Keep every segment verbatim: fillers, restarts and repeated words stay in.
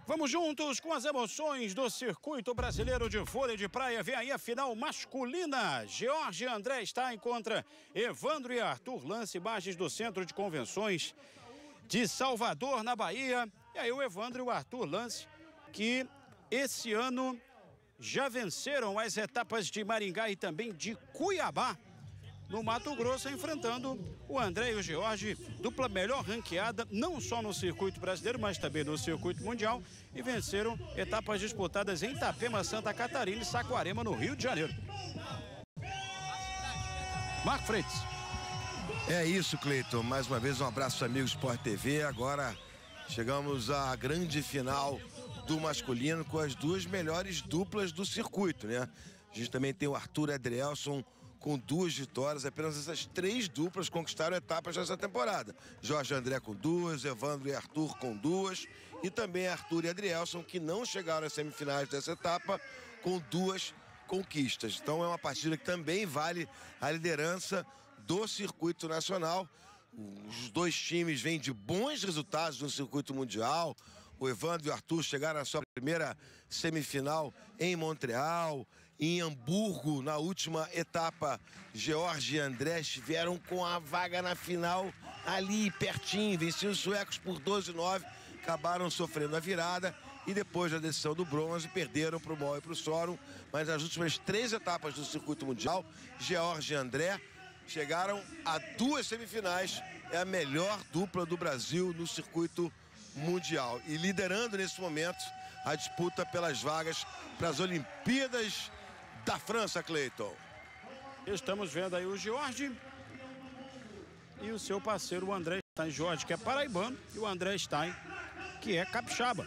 Vamos juntos com as emoções do Circuito Brasileiro de Vôlei de Praia. Vem aí a final masculina. George André Stein contra Evandro e Arthur Lance, imagens do Centro de Convenções de Salvador, na Bahia. E aí o Evandro e o Arthur Lance, que esse ano já venceram as etapas de Maringá e também de Cuiabá, no Mato Grosso, enfrentando o André e o George, dupla melhor ranqueada, não só no circuito brasileiro, mas também no circuito mundial, e venceram etapas disputadas em Itapema, Santa Catarina e Saquarema, no Rio de Janeiro. Marco Freitas. É isso, Cleiton. Mais uma vez um abraço, amigos Sport T V. Agora chegamos à grande final do masculino com as duas melhores duplas do circuito, né? A gente também tem o Arthur e Adrielson com duas vitórias. Apenas essas três duplas conquistaram etapas nessa temporada. Jorge André com duas, Evandro e Arthur com duas, e também Arthur e Adrielson, que não chegaram às semifinais dessa etapa, com duas conquistas. Então é uma partida que também vale a liderança do circuito nacional. Os dois times vêm de bons resultados no circuito mundial. O Evandro e o Arthur chegaram à sua primeira semifinal em Montreal, em Hamburgo, na última etapa. George e André estiveram com a vaga na final ali pertinho, venciam os suecos por doze a nove, acabaram sofrendo a virada e depois da decisão do bronze perderam para o Mol e para o Sorum. Mas nas últimas três etapas do circuito mundial, George e André chegaram a duas semifinais. É a melhor dupla do Brasil no circuito mundial e liderando nesse momento a disputa pelas vagas para as Olimpíadas da França, Cleiton. Estamos vendo aí o George e o seu parceiro, o André Stein. George, que é paraibano, e o André Stein, que é capixaba.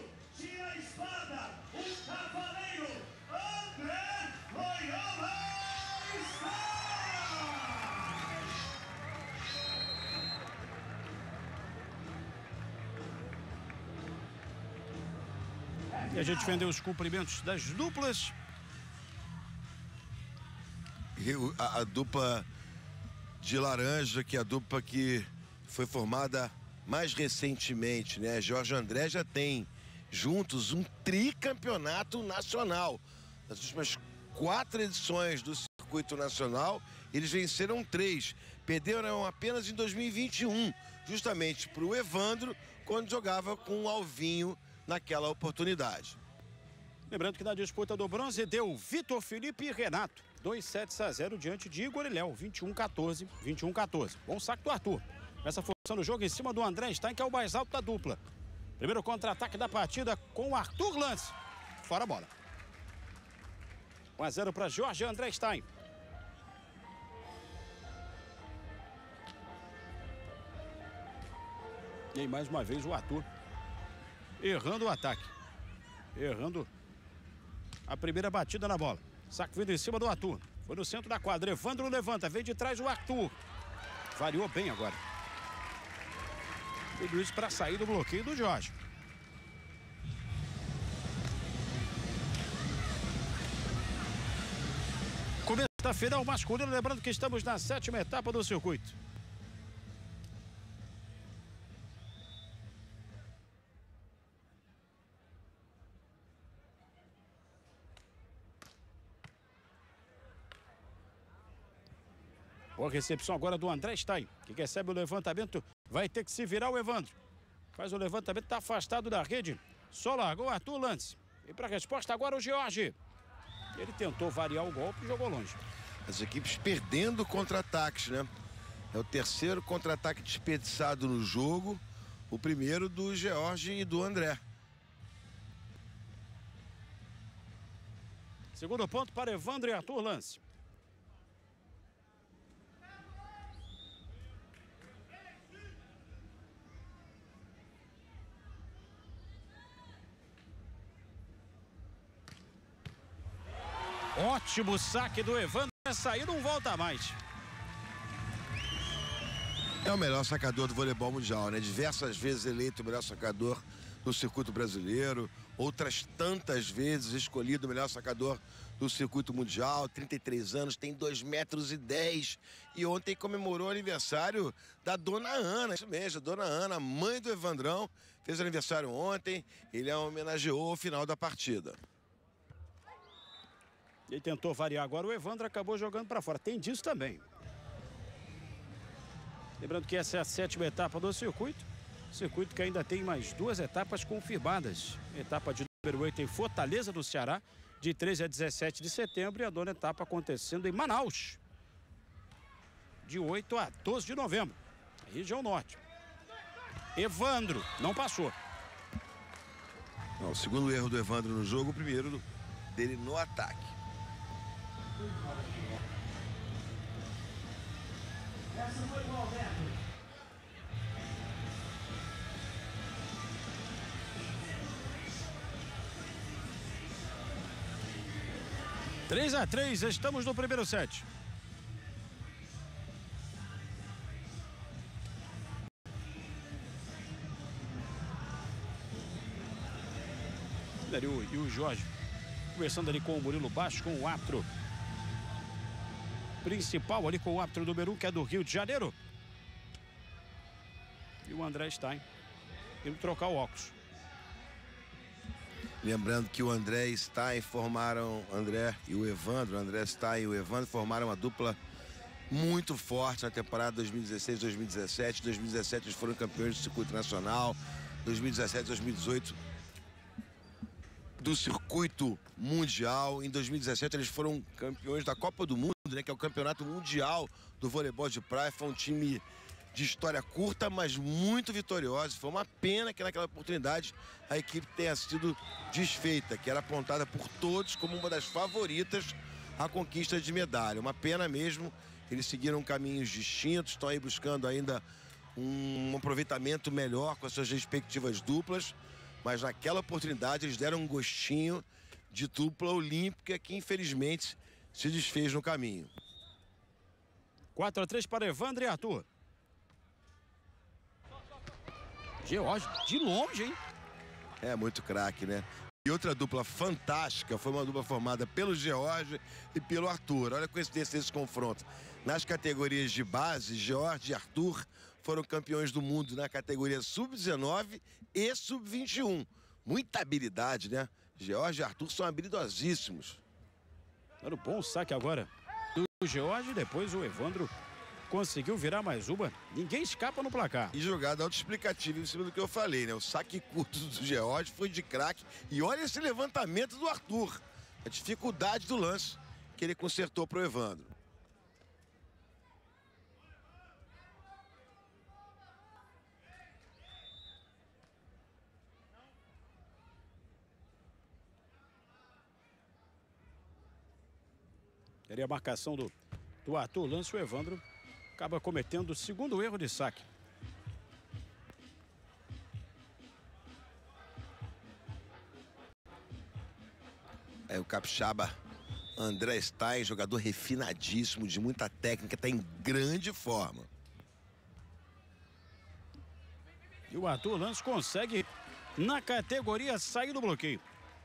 E a gente vendeu os cumprimentos das duplas. E a, a dupla de laranja, que é a dupla que foi formada mais recentemente, né? Jorge e André já tem juntos um tricampeonato nacional. Nas últimas quatro edições do circuito nacional, eles venceram três. Perderam apenas em dois mil e vinte e um, justamente para o Evandro, quando jogava com o Alvinho naquela oportunidade. Lembrando que na disputa do bronze deu Vitor Felipe e Renato. dois sets a zero diante de Igor e Léo. vinte e um a quatorze, vinte e um a quatorze. Bom saque do Arthur. Essa função do jogo em cima do André Stein, que é o mais alto da dupla. Primeiro contra-ataque da partida com o Arthur Lance. Fora a bola. um a zero para Jorge André Stein. E aí mais uma vez o Arthur errando o ataque. Errando a primeira batida na bola. Saque vindo em cima do Arthur. Foi no centro da quadra. Evandro levanta. Vem de trás o Arthur. Variou bem agora. Tudo isso para sair do bloqueio do Jorge. Começo da final masculina. Lembrando que estamos na sétima etapa do circuito. Boa recepção agora do André Stein, que recebe o levantamento, vai ter que se virar o Evandro. Faz o levantamento, está afastado da rede, só largou o Arthur Lance. E para a resposta agora o George. Ele tentou variar o golpe e jogou longe. As equipes perdendo contra-ataques, né? É o terceiro contra-ataque desperdiçado no jogo, o primeiro do George e do André. Segundo ponto para Evandro e Arthur Lance. Ótimo saque do Evandro, sair não volta mais. É o melhor sacador do voleibol mundial, né? Diversas vezes eleito o melhor sacador no circuito brasileiro, outras tantas vezes escolhido o melhor sacador do circuito mundial, trinta e três anos, tem dois metros e dez. E ontem comemorou o aniversário da Dona Ana, isso mesmo, Dona Ana, mãe do Evandrão, fez aniversário ontem, ele a homenageou ao final da partida. Ele tentou variar agora, o Evandro acabou jogando para fora, tem disso também. Lembrando que essa é a sétima etapa do circuito, circuito que ainda tem mais duas etapas confirmadas. Etapa de número oito em Fortaleza, do Ceará, de treze a dezessete de setembro, e a nona etapa acontecendo em Manaus, de oito a doze de novembro, região norte. Evandro não passou. Não, o segundo erro do Evandro no jogo, o primeiro dele no ataque. Essa foi o Alberto. três a três, estamos no primeiro set. E o, e o Jorge conversando ali com o Murilo Baixo, com o árbitro principal ali, com o árbitro número um, que é do Rio de Janeiro. E o André Stein indo trocar o óculos. Lembrando que o André Stein formaram, André e o Evandro, o André Stein e o Evandro formaram uma dupla muito forte na temporada dois mil e dezesseis, dois mil e dezessete. dois mil e dezessete eles foram campeões do circuito nacional, dois mil e dezessete, dois mil e dezoito do circuito mundial. Em dois mil e dezessete eles foram campeões da Copa do Mundo, né, que é o campeonato mundial do voleibol de praia. Foi um time de história curta, mas muito vitoriosa. Foi uma pena que naquela oportunidade a equipe tenha sido desfeita, que era apontada por todos como uma das favoritas à conquista de medalha. Uma pena mesmo. Eles seguiram caminhos distintos, estão aí buscando ainda um aproveitamento melhor com as suas respectivas duplas, mas naquela oportunidade eles deram um gostinho de dupla olímpica que infelizmente se desfez no caminho. quatro a três para Evandro e Arthur. George, de longe, hein? É, muito craque, né? E outra dupla fantástica foi uma dupla formada pelo George e pelo Arthur. Olha a coincidência desse confronto. Nas categorias de base, George e Arthur foram campeões do mundo na categoria sub dezenove e sub vinte e um. Muita habilidade, né? George e Arthur são habilidosíssimos. Era um bom saque agora do George, depois o Evandro conseguiu virar mais uma. Ninguém escapa no placar. E jogada autoexplicativa em cima do que eu falei, né? O saque curto do George foi de craque. E olha esse levantamento do Arthur. A dificuldade do lance que ele consertou para o Evandro. Teria a marcação do, do Arthur. Lance, o Evandro acaba cometendo o segundo erro de saque. É o capixaba André Stein, jogador refinadíssimo, de muita técnica, está em grande forma. E o Arthur Lance consegue, na categoria, sair do bloqueio.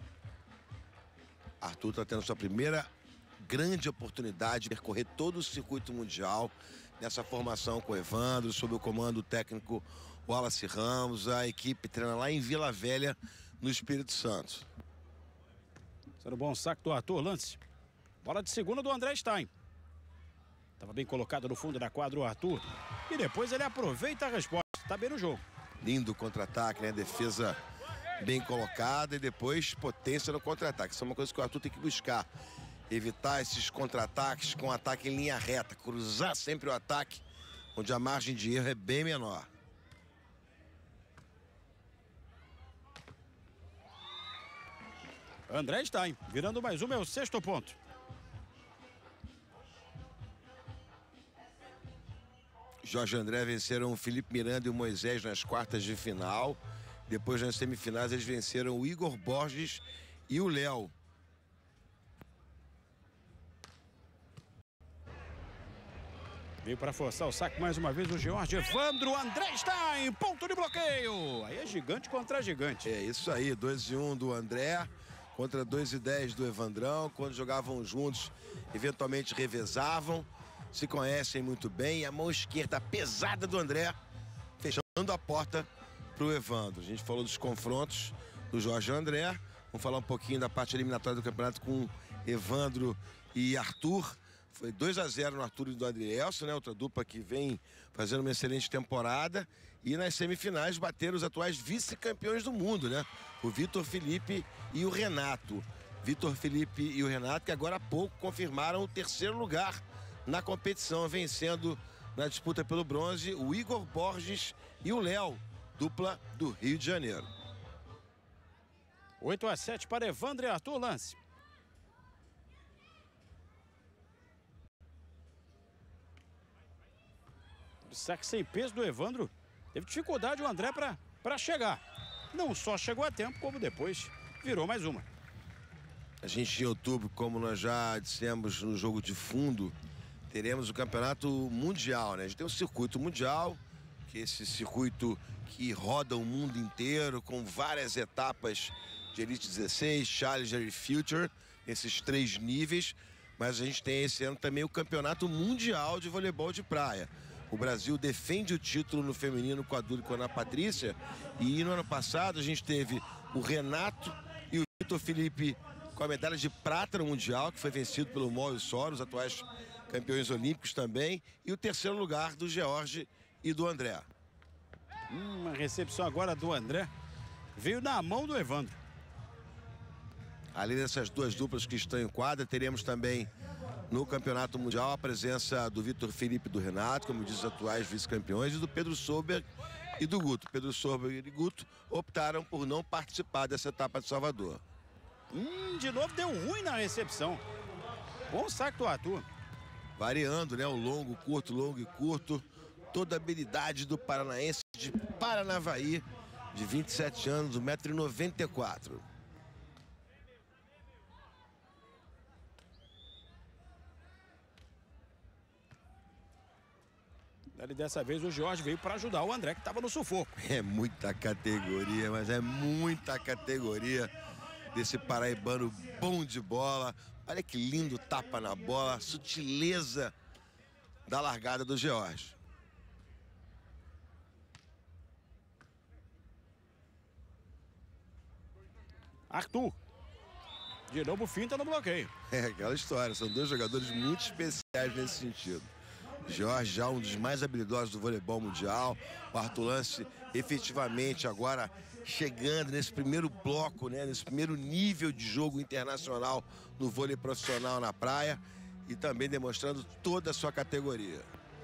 Arthur está tendo sua primeira grande oportunidade de percorrer todo o circuito mundial nessa formação com o Evandro, sob o comando técnico Wallace Ramos. A equipe treina lá em Vila Velha, no Espírito Santo. Sendo um bom saque do Arthur Lance. Bola de segunda do André Stein. Estava bem colocado no fundo da quadra o Arthur. E depois ele aproveita a resposta. Está bem no jogo. Lindo contra-ataque, né? Defesa bem colocada e depois potência no contra-ataque. Isso é uma coisa que o Arthur tem que buscar. Evitar esses contra-ataques com ataque em linha reta. Cruzar sempre o ataque, onde a margem de erro é bem menor. André Stein, virando mais uma, é o sexto ponto. Jorge e André venceram o Felipe Miranda e o Moisés nas quartas de final. Depois, nas semifinais, eles venceram o Igor Borges e o Léo. Veio para forçar o saque mais uma vez o George. Evandro, André está em ponto de bloqueio. Aí é gigante contra gigante. É isso aí, dois e um do André contra dois e dez do Evandrão. Quando jogavam juntos, eventualmente revezavam, se conhecem muito bem. A mão esquerda pesada do André, fechando a porta para o Evandro. A gente falou dos confrontos do Jorge e André. Vamos falar um pouquinho da parte eliminatória do campeonato com Evandro e Arthur. Foi dois a zero no Arthur e do Adrielson, né? Outra dupla que vem fazendo uma excelente temporada. E nas semifinais bateram os atuais vice-campeões do mundo, né? O Vitor Felipe e o Renato. Vitor Felipe e o Renato, que agora há pouco confirmaram o terceiro lugar na competição, vencendo na disputa pelo bronze o Igor Borges e o Léo, dupla do Rio de Janeiro. oito a sete para Evandro e Arthur, lance. O saque sem peso do Evandro. Teve dificuldade o André para chegar. Não só chegou a tempo, como depois virou mais uma. A gente em outubro, como nós já dissemos no jogo de fundo, teremos o campeonato mundial, né? A gente tem o circuito mundial, que é esse circuito que roda o mundo inteiro, com várias etapas de Elite dezesseis, Challenger e Future, esses três níveis. Mas a gente tem esse ano também o campeonato mundial de voleibol de praia. O Brasil defende o título no feminino com a Duda e com a Ana Patrícia. E no ano passado a gente teve o Renato e o Vitor Felipe com a medalha de prata no Mundial, que foi vencido pelo Mó e o Soro, os atuais campeões olímpicos também. E o terceiro lugar do George e do André. Hum, a recepção agora do André veio na mão do Evandro. Além dessas duas duplas que estão em quadra, teremos também no Campeonato Mundial a presença do Vitor Felipe e do Renato, como diz os atuais vice-campeões, e do Pedro Sober e do Guto. Pedro Sober e Guto optaram por não participar dessa etapa de Salvador. Hum, de novo deu ruim na recepção. Bom saque do Arthur. Variando, né? O longo, curto, longo e curto. Toda a habilidade do paranaense de Paranavaí, de vinte e sete anos, um metro e noventa e quatro. E dessa vez o Jorge veio para ajudar o André, que estava no sufoco. É muita categoria, mas é muita categoria desse paraibano bom de bola. Olha que lindo tapa na bola, sutileza da largada do George. Arthur. De novo finta no bloqueio. É aquela história, são dois jogadores muito especiais nesse sentido. Jorge já um dos mais habilidosos do voleibol mundial. O Arthur Lance efetivamente agora chegando nesse primeiro bloco, né, nesse primeiro nível de jogo internacional no vôlei profissional na praia e também demonstrando toda a sua categoria.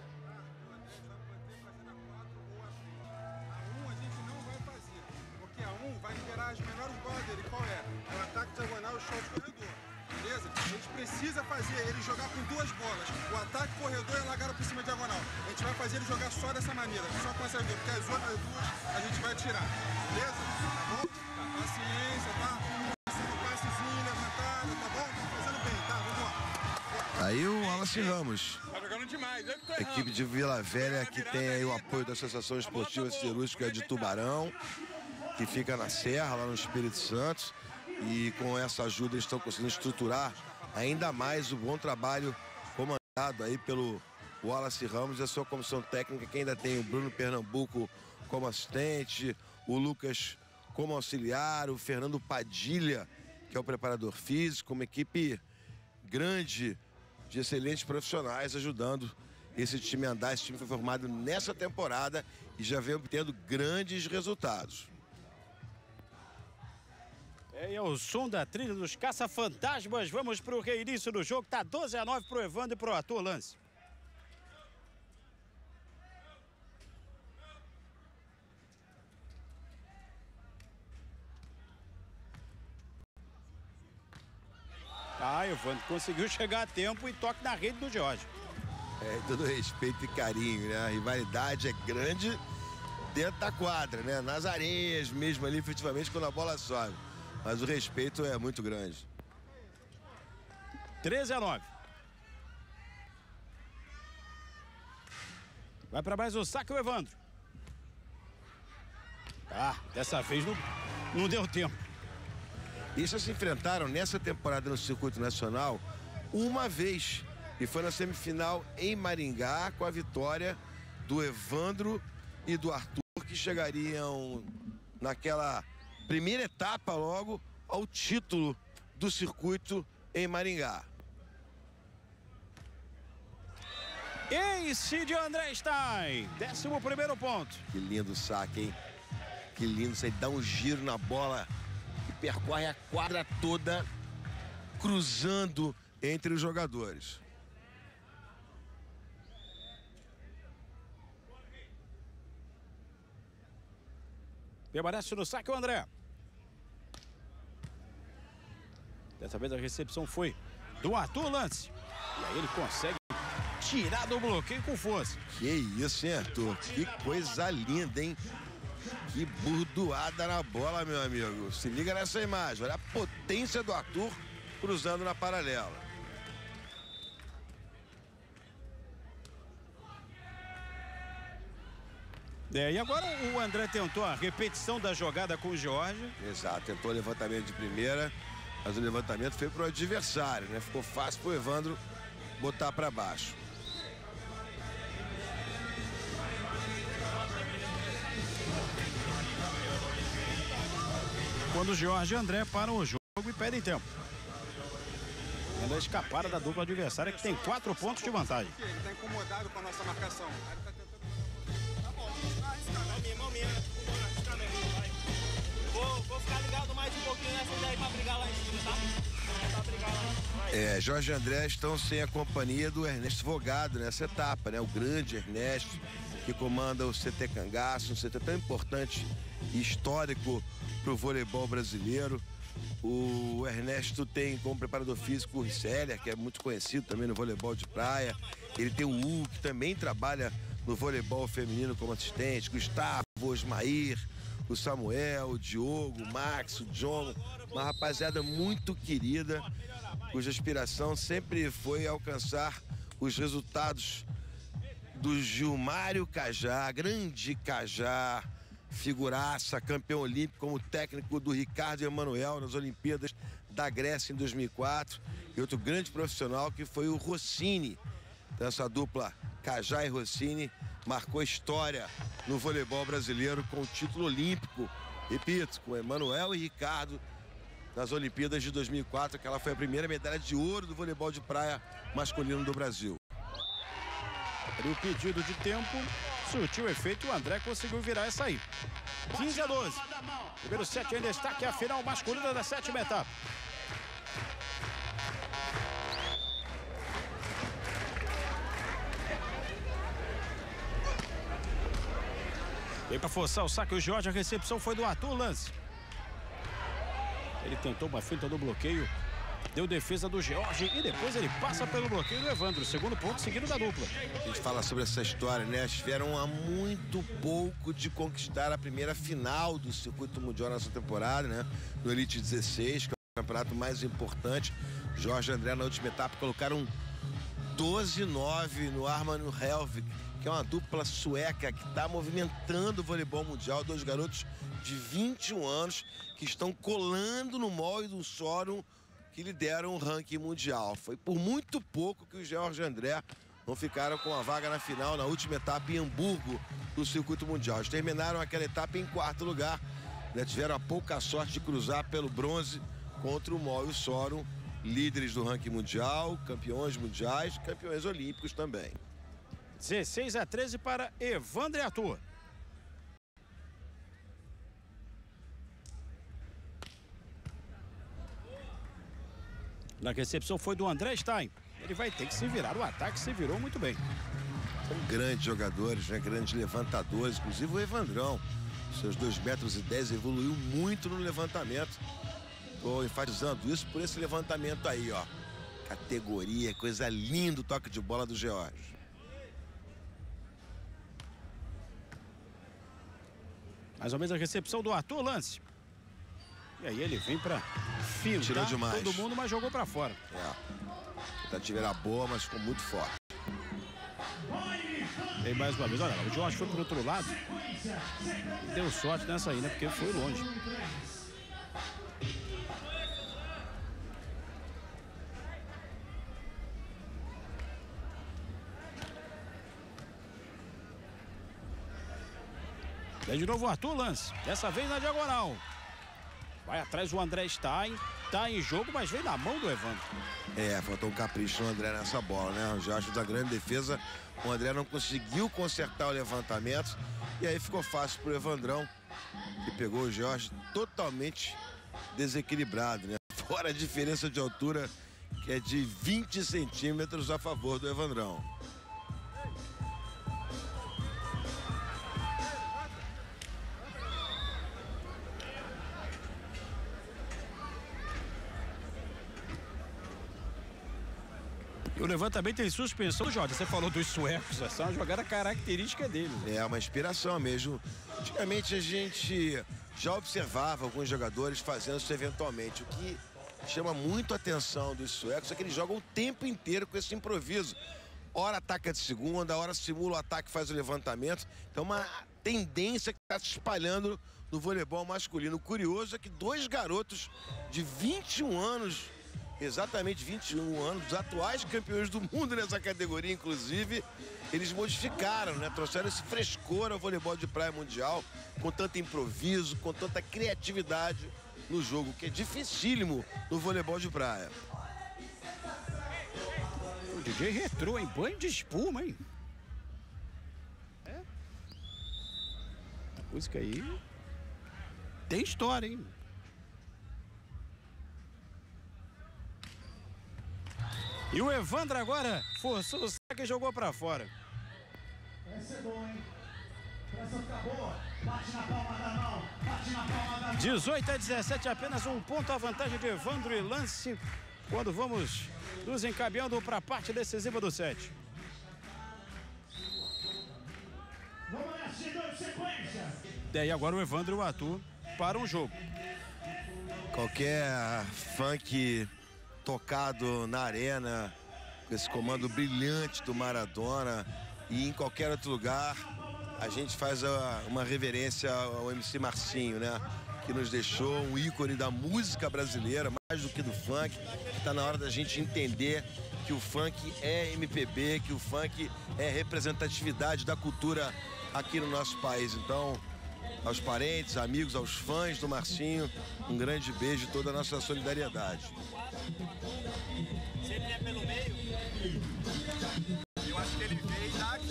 A um a gente não vai fazer, porque a um vai liberar as menores bolas dele. Qual é? É o ataque diagonal e o shot corredor. Beleza? A gente precisa fazer ele jogar com duas bolas. O ataque corredor e a largada por cima diagonal. A gente vai fazer ele jogar só dessa maneira, só com essas duas, porque as outras duas a gente vai tirar. Beleza? Tá bom? Tá, paciência, tá? Um passezinho, levantada, tá bom? Tá fazendo bem, tá? Vamos lá. Aí o Wallace Ramos. Tá jogando demais, eu que tô A errando. equipe de Vila Velha, que tem aí o apoio da Associação Esportiva Siderúrgica de Tubarão, que fica na Serra, lá no Espírito Santo. E com essa ajuda eles estão conseguindo estruturar ainda mais o bom trabalho comandado aí pelo Wallace Ramos e a sua comissão técnica, que ainda tem o Bruno Pernambuco como assistente, o Lucas como auxiliar, o Fernando Padilha, que é o preparador físico, uma equipe grande de excelentes profissionais ajudando esse time a andar. Esse time foi formado nessa temporada e já vem obtendo grandes resultados. É, é o som da trilha dos caça-fantasmas. Vamos para o reinício do jogo. Tá doze a nove para o Evandro e para o Arthur Lance. Ah, Evandro conseguiu chegar a tempo e toque na rede do Jorge. É, todo respeito e carinho, né? A rivalidade é grande dentro da quadra, né? Nas areias mesmo ali, efetivamente, quando a bola sobe. Mas o respeito é muito grande. treze a nove. Vai para mais o saque o Evandro. Ah, dessa vez não, não deu tempo. Eles já se enfrentaram nessa temporada no circuito nacional uma vez. E foi na semifinal em Maringá, com a vitória do Evandro e do Arthur, que chegariam naquela primeira etapa logo ao título do circuito em Maringá. Ace de André Stein, décimo primeiro ponto. Que lindo saque, hein? Que lindo, isso aí dá um giro na bola e percorre a quadra toda, cruzando entre os jogadores. Permanece no saque o André. Dessa vez a recepção foi do Arthur Lance. E aí ele consegue tirar do bloqueio com força. Que isso, hein, Arthur? Que coisa linda, hein? Que burdoada na bola, meu amigo. Se liga nessa imagem. Olha a potência do Arthur cruzando na paralela. É, e agora o André tentou a repetição da jogada com o Jorge. Exato, tentou o levantamento de primeira, mas o levantamento foi pro adversário, né? Ficou fácil pro Evandro botar para baixo. Quando o Jorge e André param o jogo e pedem tempo. Ela escaparam da dupla adversária, que tem quatro pontos de vantagem. Ele tá incomodado com a nossa marcação. Ele tá tentando... Vou, vou ficar ligado mais um pouquinho nessa ideia pra brigar lá em cima, tá? Pra brigar lá. É, Jorge e André estão sem a companhia do Ernesto Vogado nessa etapa, né? O grande Ernesto, que comanda o C T Cangaço, um C T tão importante e histórico para o voleibol brasileiro. O Ernesto tem como preparador físico o Risseller, que é muito conhecido também no voleibol de praia. Ele tem o Hugo, que também trabalha no voleibol feminino como assistente. Gustavo, Osmair, o Samuel, o Diogo, o Max, o John. Uma rapaziada muito querida, cuja aspiração sempre foi alcançar os resultados do Gilmário Cajá, grande Cajá, figuraça, campeão olímpico como técnico do Ricardo Emanuel nas Olimpíadas da Grécia em dois mil e quatro. E outro grande profissional que foi o Rossini. Então, essa dupla Cajá e Rossini marcou história no voleibol brasileiro com o título olímpico. Repito, com Emanuel e Ricardo nas Olimpíadas de dois mil e quatro. Aquela foi a primeira medalha de ouro do voleibol de praia masculino do Brasil. E o pedido de tempo surtiu efeito e o André conseguiu virar essa aí. quinze a doze. Primeiro set em destaque, a final masculina da sétima etapa. Veio para forçar o saque o Jorge, a recepção foi do Arthur Lance. Ele tentou uma finta no bloqueio, deu defesa do Jorge e depois ele passa pelo bloqueio do Evandro. Segundo ponto seguido da dupla. A gente fala sobre essa história, né? Estiveram há muito pouco de conquistar a primeira final do circuito mundial nessa temporada, né? No Elite dezesseis, que é o campeonato mais importante. Jorge e André na última etapa colocaram doze a nove no Armand Helvig, que é uma dupla sueca que está movimentando o voleibol mundial. Dois garotos de vinte e um anos que estão colando no molde do Sorum, que lideram o ranking mundial. Foi por muito pouco que o Jorge e André não ficaram com a vaga na final na última etapa em Hamburgo do circuito mundial. Eles terminaram aquela etapa em quarto lugar, né? Tiveram a pouca sorte de cruzar pelo bronze contra o Mol e o Sorum, líderes do ranking mundial, campeões mundiais, campeões olímpicos também. dezesseis a treze para Evandro e Arthur. Na recepção foi do André Stein. Ele vai ter que se virar. O ataque se virou muito bem. São grandes jogadores, né? Grandes levantadores. Inclusive o Evandrão. Seus dois metros e dez evoluiu muito no levantamento. Estou enfatizando isso por esse levantamento aí, ó. Categoria, coisa linda o toque de bola do George. Mais ou menos a recepção do Arthur Lance. E aí ele vem para filtrar todo mundo, mas jogou para fora. É. A tentativa era boa, mas ficou muito forte. E mais uma vez, olha lá, o Jorge foi pro outro lado e deu sorte nessa aí, né? Porque foi longe. Vem de novo o Arthur, lance. Dessa vez na diagonal. Vai atrás o André Stein. Tá em jogo, mas vem na mão do Evandro. É, faltou um capricho no André nessa bola, né? O Jorge da grande defesa. O André não conseguiu consertar o levantamento. E aí ficou fácil pro Evandrão, que pegou o Jorge totalmente desequilibrado, né? Fora a diferença de altura, que é de vinte centímetros a favor do Evandrão. E o levantamento tem suspensão, Jorge. Você falou dos suecos, essa é uma jogada característica dele. É uma inspiração mesmo. Antigamente a gente já observava alguns jogadores fazendo isso eventualmente. O que chama muito a atenção dos suecos é que eles jogam o tempo inteiro com esse improviso. Hora ataca de segunda, hora simula o ataque e faz o levantamento. Então uma tendência que está se espalhando no voleibol masculino. O curioso é que dois garotos de vinte e um anos... Exatamente vinte e um anos, os atuais campeões do mundo nessa categoria, inclusive, eles modificaram, né? Trouxeram esse frescor ao voleibol de praia mundial, com tanto improviso, com tanta criatividade no jogo, que é dificílimo no voleibol de praia. O D J retrô em banho de espuma, hein? É. A música aí tem história, hein? E o Evandro agora forçou o saque e jogou pra fora. Essa é boa, hein? Essa fica boa. Bate na palma da mão. Bate na palma da mão. dezoito a dezessete, apenas um ponto a vantagem de Evandro e lance quando vamos nos encaminhando para a parte decisiva do set. Vamos nessa, de sequência. Daí agora o Evandro e o Arthur para um jogo. Qualquer funk tocado na arena, com esse comando brilhante do Maradona, e em qualquer outro lugar, a gente faz a, uma reverência ao M C Marcinho, né? Que nos deixou um ícone da música brasileira, mais do que do funk, que está na hora da gente entender que o funk é M P B, que o funk é representatividade da cultura aqui no nosso país. Então, aos parentes, amigos, aos fãs do Marcinho, um grande beijo e toda a nossa solidariedade. Se ele é pelo meio, Eu acho que ele veio e dá aqui.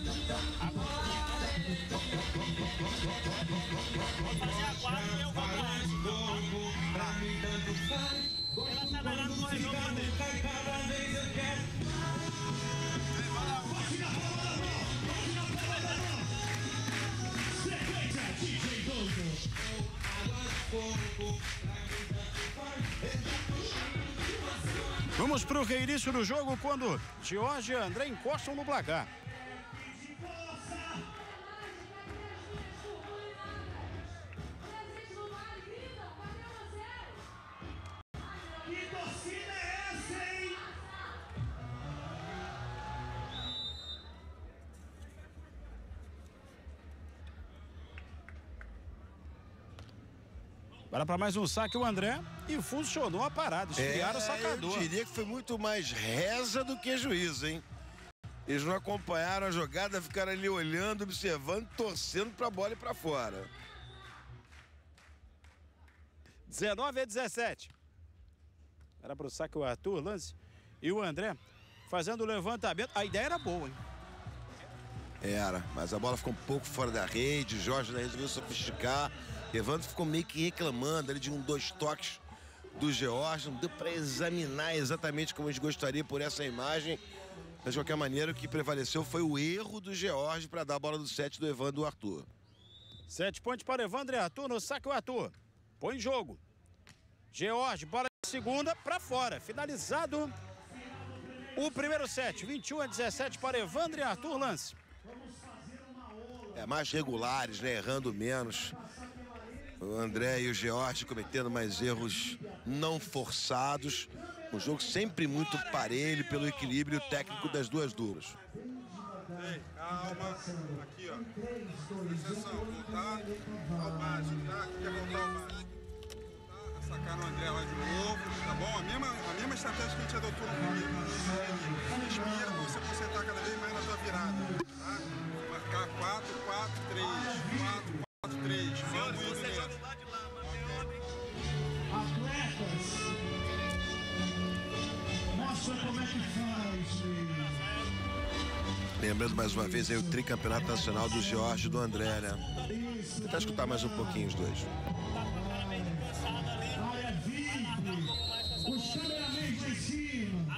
vou fazer a quadra e eu vou atrás. Ela tá melhor no corredor pra dentro. Vamos para o reinício do jogo quando Jorge e André encostam no placar. Que torcida é essa, hein? Para para mais um saque o André e funcionou a parada, esfriaram É, o sacador. eu diria que foi muito mais reza do que juízo, hein? Eles não acompanharam a jogada, ficaram ali olhando, observando, torcendo para a bola ir para fora. dezenove a dezessete. Era para o saque o Arthur, lance. E o André fazendo o levantamento. A ideia era boa, hein? Era, mas a bola ficou um pouco fora da rede, Jorge resolveu sofisticar. Evandro ficou meio que reclamando ali de um, dois toques do George. Não deu para examinar exatamente como a gente gostaria por essa imagem. Mas de qualquer maneira, o que prevaleceu foi o erro do George para dar a bola do set do Evandro e do Arthur. Sete pontos para Evandro e Arthur no saque o Arthur. Põe em jogo. George, bola de segunda para fora. Finalizado o primeiro set. vinte e um a dezessete para Evandro e Arthur, lance. É, mais regulares, né? Errando menos. O André e o George cometendo mais erros não forçados. Um jogo sempre muito parelho pelo equilíbrio técnico das duas duplas. Ei, calma. Aqui, ó. Presta atenção, voltar ao básico, tá? Quer voltar ao básico? Voltar a sacar no André lá de novo, tá bom? A mesma, a mesma estratégia que a gente adotou no primeiro. Respira pra você concentrar cada vez mais na tua virada, tá? Marcar quatro, quatro, três, quatro, quatro, três. Vamos indo nessa. Atletas, mostra como é que faz, menino. Lembrando mais uma vez aí o tricampeonato nacional do George e do André, né? Vou tentar escutar mais um pouquinho os dois. Área V I P, os cameramentos em cima.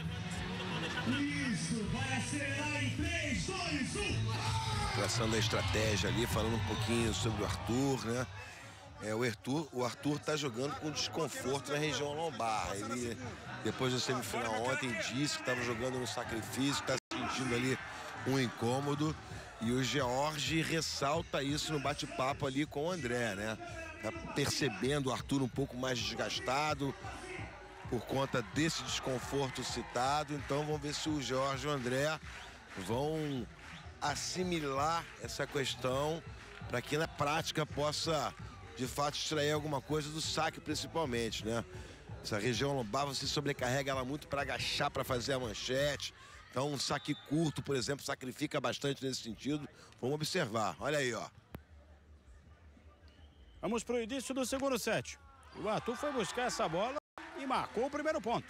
Isso, vai acelerar em três, dois, um. Traçando a estratégia ali, falando um pouquinho sobre o Arthur, né? É, o Arthur, o Arthur tá jogando com desconforto na região lombar. Ele, depois da semifinal ontem, disse que estava jogando no sacrifício, está sentindo ali um incômodo. E o George ressalta isso no bate-papo ali com o André, né? Tá percebendo o Arthur um pouco mais desgastado por conta desse desconforto citado. Então vamos ver se o George e o André vão assimilar essa questão para que na prática possa de fato extrair alguma coisa do saque, principalmente, né? Essa região lombar você sobrecarrega ela muito para agachar, para fazer a manchete. Então um saque curto, por exemplo, sacrifica bastante nesse sentido. Vamos observar, olha aí, ó. Vamos para o início do segundo set. O Arthur foi buscar essa bola e marcou o primeiro ponto.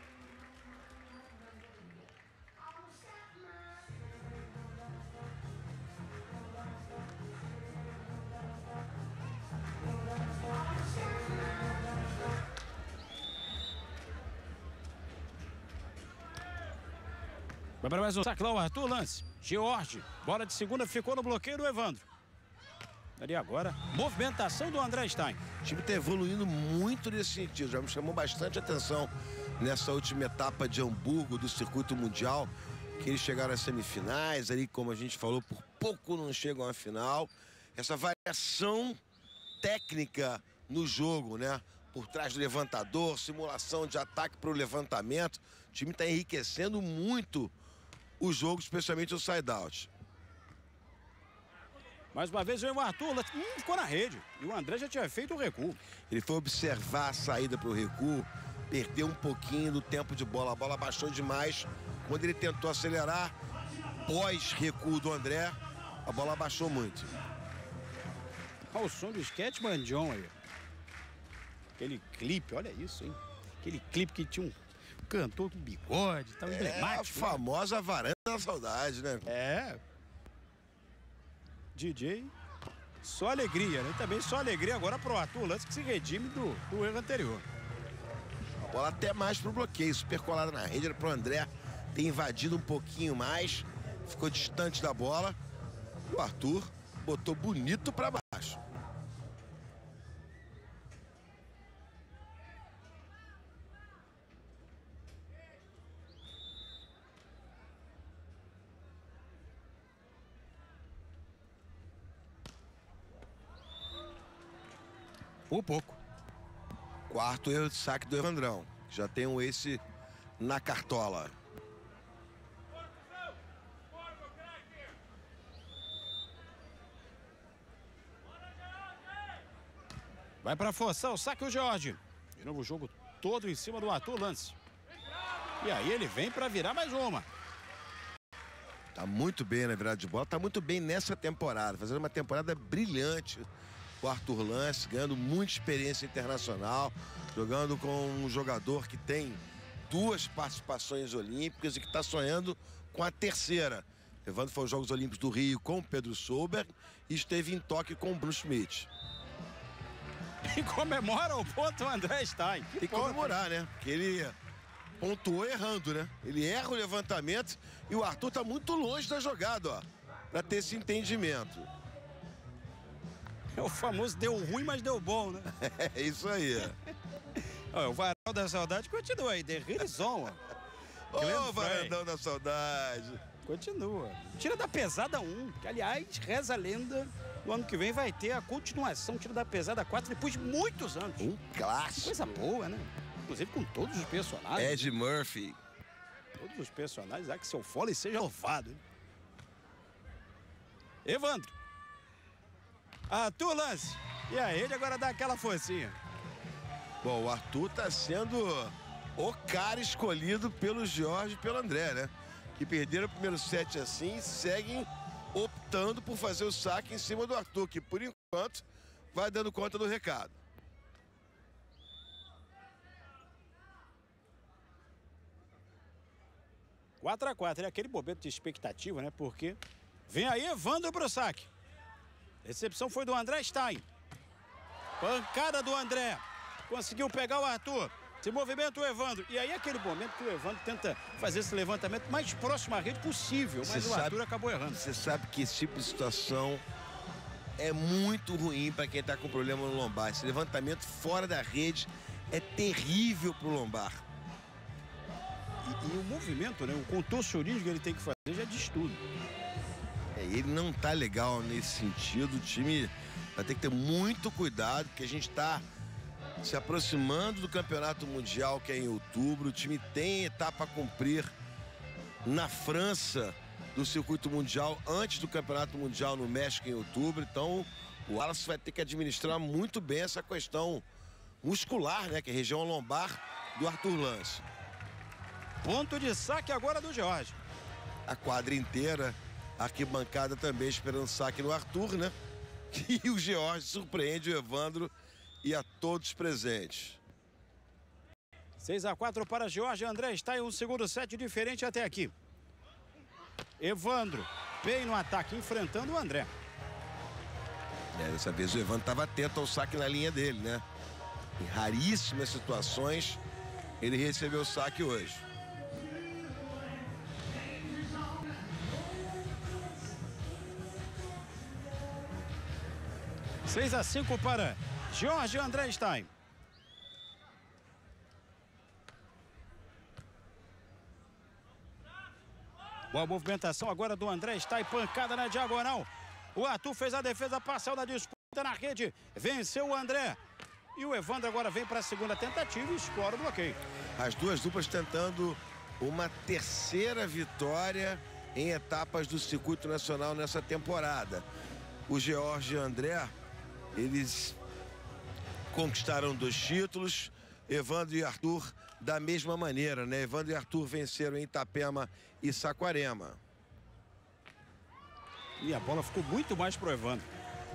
Vai para mais um saque lá o Arthur, lance. George, bola de segunda, ficou no bloqueio do Evandro. Ali agora, movimentação do André Stein. O time está evoluindo muito nesse sentido, já me chamou bastante atenção nessa última etapa de Hamburgo do circuito mundial, que eles chegaram às semifinais, ali como a gente falou, por pouco não chegam à final. Essa variação técnica no jogo, né? Por trás do levantador, simulação de ataque para o levantamento. O time está enriquecendo muito o jogo, especialmente o side-out. Mais uma vez veio o Arthur, hum, ficou na rede. E o André já tinha feito o recuo. Ele foi observar a saída para o recuo, perdeu um pouquinho do tempo de bola. A bola baixou demais. Quando ele tentou acelerar, pós-recuo do André, a bola baixou muito. Olha o som do Sketchman John aí. Aquele clipe, olha isso, hein? Aquele clipe que tinha um cantor com bigode, tava é emblemático. A famosa, né? Varanda da Saudade, né? É. D J, só alegria, né? Também só alegria agora pro Arthur Lance, que se redime do, do erro anterior. A bola até mais pro bloqueio, super colada na rede, era pro André ter invadido um pouquinho mais, ficou distante da bola. O Arthur botou bonito pra baixo. Por pouco. Quarto erro de saque do Evandrão. Já tem um ace na cartola. Vai para forçar o saque o George. De novo o jogo todo em cima do Arthur Lance. E aí ele vem para virar mais uma. Tá muito bem na virada de bola, tá muito bem nessa temporada, fazendo uma temporada brilhante. O Arthur Lance ganhando muita experiência internacional, jogando com um jogador que tem duas participações olímpicas e que está sonhando com a terceira. Levando foi aos Jogos Olímpicos do Rio com o Pedro Solberg e esteve em Tóquio com o Bruno Schmidt. E comemora o ponto André Stein. Tem que comemorar, né? Porque ele pontuou errando, né? Ele erra o levantamento e o Arthur tá muito longe da jogada, ó, para ter esse entendimento. É o famoso deu ruim, mas deu bom, né? É isso aí. Ó, o Varal da Saudade continua aí, The Horizon. Ô, Varandão da Saudade. Continua. Tira da Pesada um, que aliás, reza a lenda, no ano que vem vai ter a continuação Tira da Pesada quatro, depois de muitos anos. Um clássico. Coisa boa, né? Inclusive com todos os personagens. Ed Murphy. Todos os personagens, Axel Foley seja louvado, hein? Evandro. Arthur lance. E a rede agora dá aquela forcinha. Bom, o Arthur tá sendo o cara escolhido pelo Jorge e pelo André, né? Que perderam o primeiro set assim e seguem optando por fazer o saque em cima do Arthur, que por enquanto vai dando conta do recado. quatro a quatro, é aquele momento de expectativa, né? Porque vem aí Evandro pro saque. Recepção foi do André Stein. Pancada do André. Conseguiu pegar o Arthur. Se movimenta o Evandro. E aí aquele momento que o Evandro tenta fazer esse levantamento mais próximo à rede possível. Mas Cê o sabe, Arthur acabou errando. Você sabe que esse tipo de situação é muito ruim para quem está com problema no lombar. Esse levantamento fora da rede é terrível pro lombar. E, e o movimento, né? O contorcionismo que ele tem que fazer já diz tudo. É, ele não tá legal nesse sentido. O time vai ter que ter muito cuidado, porque a gente está se aproximando do Campeonato Mundial, que é em outubro. O time tem etapa a cumprir na França do Circuito Mundial, antes do Campeonato Mundial no México em outubro. Então o Wallace vai ter que administrar muito bem essa questão muscular, né? Que é a região lombar do Arthur Lance. Ponto de saque agora do Jorge. A quadra inteira, a arquibancada também esperando saque no Arthur, né? E o Jorge surpreende o Evandro e a todos presentes. seis a quatro para Jorge. André está em um segundo set diferente até aqui. Evandro, bem no ataque, enfrentando o André. É, dessa vez o Evandro estava atento ao saque na linha dele, né? Em raríssimas situações, ele recebeu o saque hoje. seis a cinco para Jorge André Stein. Boa movimentação agora do André Stein, pancada na diagonal. O Arthur fez a defesa parcial da disputa na rede, venceu o André. E o Evandro agora vem para a segunda tentativa e explora o bloqueio. As duas duplas tentando uma terceira vitória em etapas do Circuito Nacional nessa temporada. O Jorge e o André, eles conquistaram dois títulos. Evandro e Arthur da mesma maneira, né? Evandro e Arthur venceram em Itapema e Saquarema. E a bola ficou muito mais pro Evandro.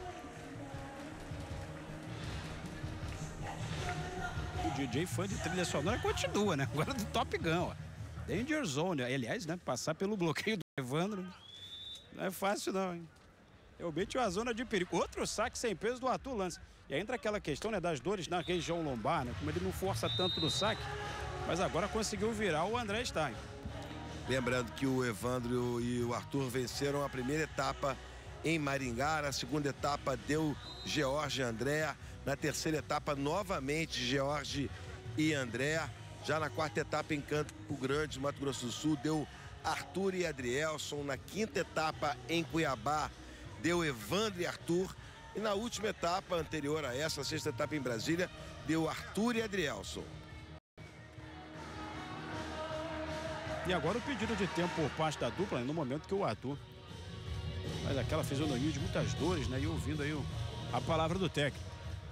O D J fã de trilha sonora continua, né? Agora do Top Gun, ó. Danger Zone. Aliás, né? Passar pelo bloqueio do Evandro não é fácil, não, hein? Realmente uma zona de perigo. Outro saque sem peso do Arthur Lance. E aí entra aquela questão, né, das dores na região lombar, né? Como ele não força tanto no saque, mas agora conseguiu virar o André Stein. Lembrando que o Evandro e o Arthur venceram a primeira etapa em Maringá. Na segunda etapa deu Jorge e André. Na terceira etapa, novamente, Jorge e André. Já na quarta etapa em Campo Grande, Mato Grosso do Sul, deu Arthur e Adrielson. Na quinta etapa em Cuiabá, deu Evandro e Arthur. E na última etapa, anterior a essa, a sexta etapa em Brasília, deu Arthur e Adrielson. E agora o pedido de tempo por parte da dupla, né, no momento que o Arthur faz aquela fisionomia de muitas dores, né? E ouvindo aí o, a palavra do técnico.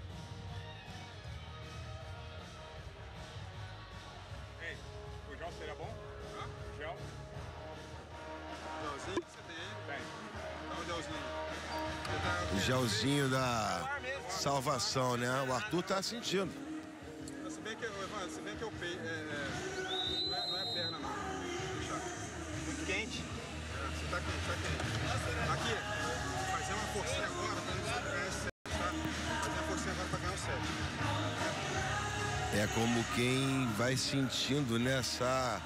Ei, o gel seria bom? Hã? Gel? Gelzinho que você tem aí? Tem. Dá um gelzinho. O gelzinho da salvação, né? O Arthur tá sentindo. Se bem que, Evandro, se bem que eu pei, é, é, não, é, não é perna não. Puxa. Muito quente. É, você tá quente, tá quente. Aqui, fazer uma forcinha agora pra gente ganhar esse set, tá? Fazer uma forcinha agora pra ganhar o set. É como quem vai sentindo nessa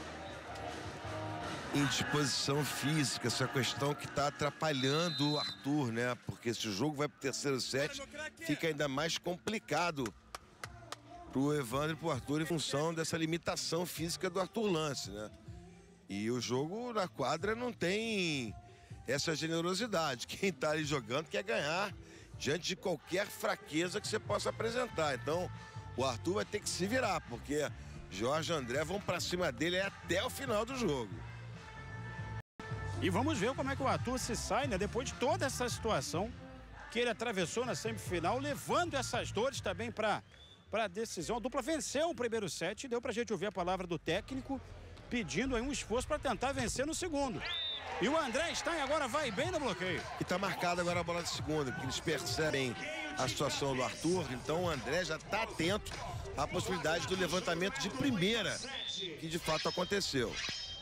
indisposição física, essa questão que está atrapalhando o Arthur, né? Porque se o jogo vai para o terceiro set, fica ainda mais complicado para o Evandro e para o Arthur em função dessa limitação física do Arthur Lance, né? E o jogo na quadra não tem essa generosidade. Quem está ali jogando quer ganhar diante de qualquer fraqueza que você possa apresentar. Então, o Arthur vai ter que se virar, porque Jorge e André vão para cima dele até o final do jogo. E vamos ver como é que o Arthur se sai, né? Depois de toda essa situação que ele atravessou na semifinal, levando essas dores também para para a decisão. A dupla venceu o primeiro set, deu pra gente ouvir a palavra do técnico, pedindo aí um esforço para tentar vencer no segundo. E o André Stein agora vai bem no bloqueio. E tá marcada agora a bola de segunda, porque eles percebem a situação do Arthur, então o André já tá atento à possibilidade do levantamento de primeira, que de fato aconteceu.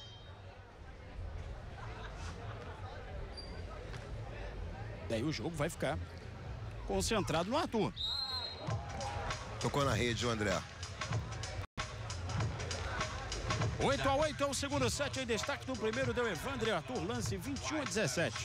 Daí o jogo vai ficar concentrado no Arthur. Tocou na rede o André. oito a oito é o segundo set, em destaque do primeiro deu Evandro e Arthur, lance vinte e um a dezessete.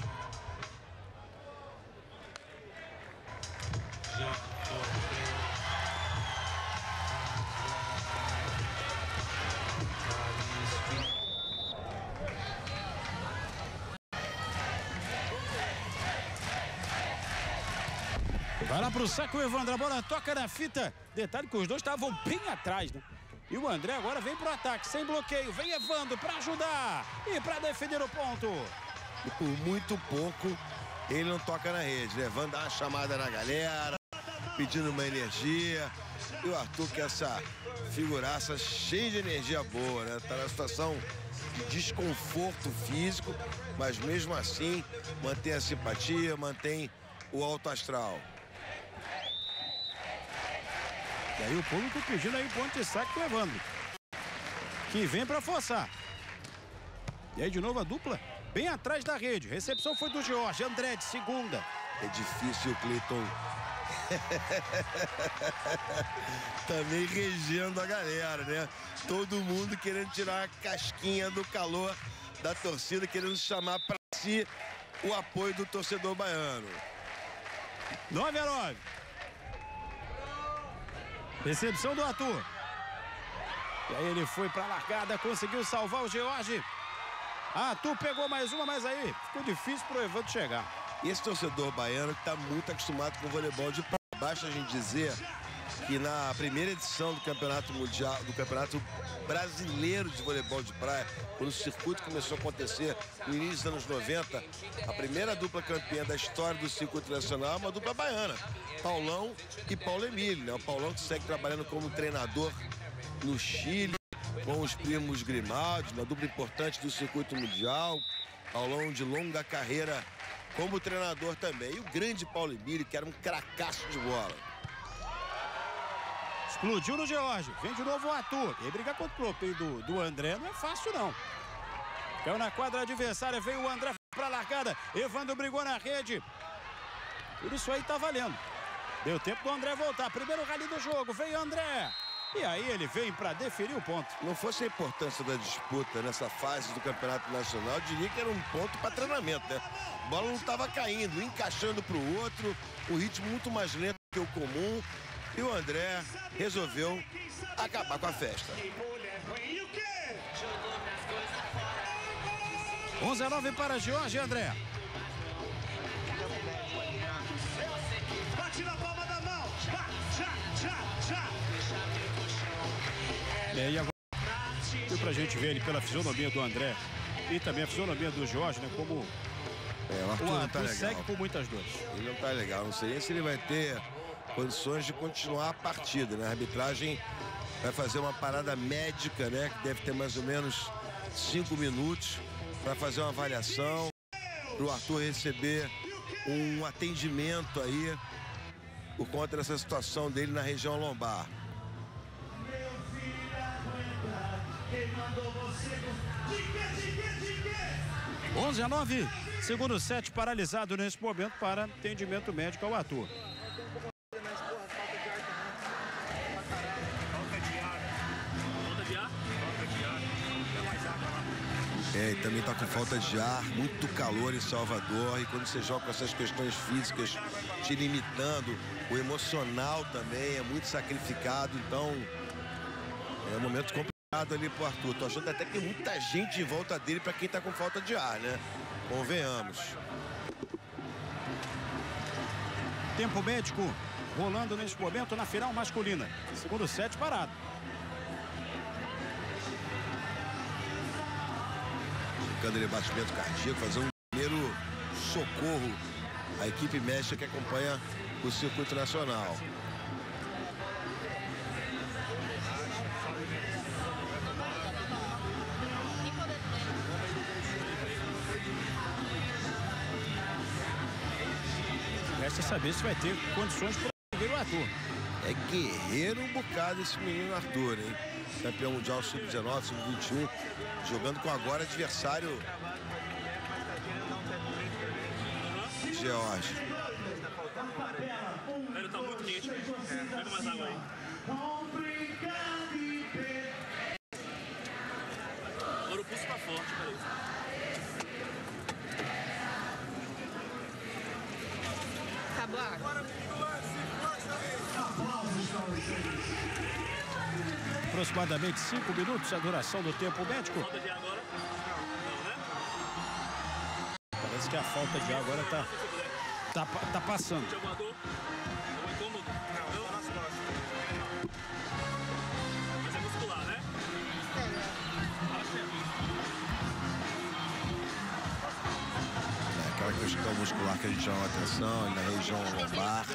Vai lá pro saco o Evandro, a bola toca na fita. Detalhe que os dois estavam bem atrás, né? E o André agora vem pro ataque, sem bloqueio. Vem Evandro para ajudar e para defender o ponto. E por muito pouco ele não toca na rede, né? Evandro dá uma chamada na galera, pedindo uma energia. E o Arthur, que é essa figuraça cheia de energia boa, né? Tá na situação de desconforto físico, mas mesmo assim mantém a simpatia, mantém o alto astral. E aí o público pedindo aí ponto de saque pro Evandro, que vem para forçar. E aí de novo a dupla bem atrás da rede. Recepção foi do Jorge, André de segunda. É difícil, Cleiton. Também regendo a galera, né? Todo mundo querendo tirar a casquinha do calor da torcida, querendo chamar para si o apoio do torcedor baiano. nove a nove. Recepção do Arthur. E aí ele foi para a largada, conseguiu salvar o Jorge. Arthur pegou mais uma, mas aí ficou difícil para o Evandro chegar. E esse torcedor baiano que está muito acostumado com o voleibol de praia. Basta a gente dizer que na primeira edição do Campeonato Mundial, do Campeonato Brasileiro de Voleibol de Praia, quando o circuito começou a acontecer no início dos anos noventa, a primeira dupla campeã da história do circuito nacional é uma dupla baiana, Paulão e Paulo Emílio, né? O Paulão que segue trabalhando como treinador no Chile, com os primos Grimaldi, uma dupla importante do circuito mundial. Paulão de longa carreira como treinador também. E o grande Paulo Emílio, que era um cracaço de bola. Explodiu no Jorge. Vem de novo o Arthur. E brigar contra o bloqueio do, do André não é fácil, não. Caiu na quadra adversária. Veio o André para a largada. Evandro brigou na rede. Por isso aí tá valendo. Deu tempo do André voltar. Primeiro rally do jogo. Veio o André. E aí ele vem para definir o ponto. Não fosse a importância da disputa nessa fase do Campeonato Nacional, eu diria que era um ponto para treinamento, né? A bola não estava caindo, encaixando para o outro, o ritmo muito mais lento que o comum. E o André resolveu acabar com a festa. onze a nove para Jorge e André. Bate na palma da mão. Tchá, tchá, tchá. É, e agora deu pra gente ver ele pela fisionomia do André e também a fisionomia do Jorge, né? Como É, o Arthur o não tá Arthur legal. segue com muitas dores. Ele não tá legal. Não sei nem se ele vai ter condições de continuar a partida, né? A arbitragem vai fazer uma parada médica, né? Que deve ter mais ou menos cinco minutos para fazer uma avaliação, para o Arthur receber um atendimento aí por conta dessa situação dele na região lombar. onze a nove, segundo set paralisado nesse momento para atendimento médico ao Arthur. É, e também está com falta de ar, muito calor em Salvador, e quando você joga com essas questões físicas te limitando, o emocional também é muito sacrificado, então é um momento complicado ali pro Arthur. Tô achando até que tem muita gente em volta dele para quem está com falta de ar, né? Convenhamos. Tempo médico rolando nesse momento na final masculina. Segundo set parado. verificando ele batimento cardíaco, fazer um primeiro socorro à equipe médica que acompanha o circuito nacional. Resta saber se vai ter condições para o Arthur. É guerreiro um bocado esse menino Arthur, hein? Campeão mundial sub dezenove, sub vinte e um, jogando com agora adversário Geórgia. Ele tá muito quente. Pega mais água aí. Agora o pulso tá forte, peraí. Acabou a água. Aproximadamente cinco minutos a duração do tempo médico. Falta de agora? Não, né? Parece que a falta de ar agora tá, tá, tá passando. Te aguardou? Não é incômodo? Não, nas costas. Mas é muscular, né? É aquela questão muscular que a gente chama atenção na região lombar.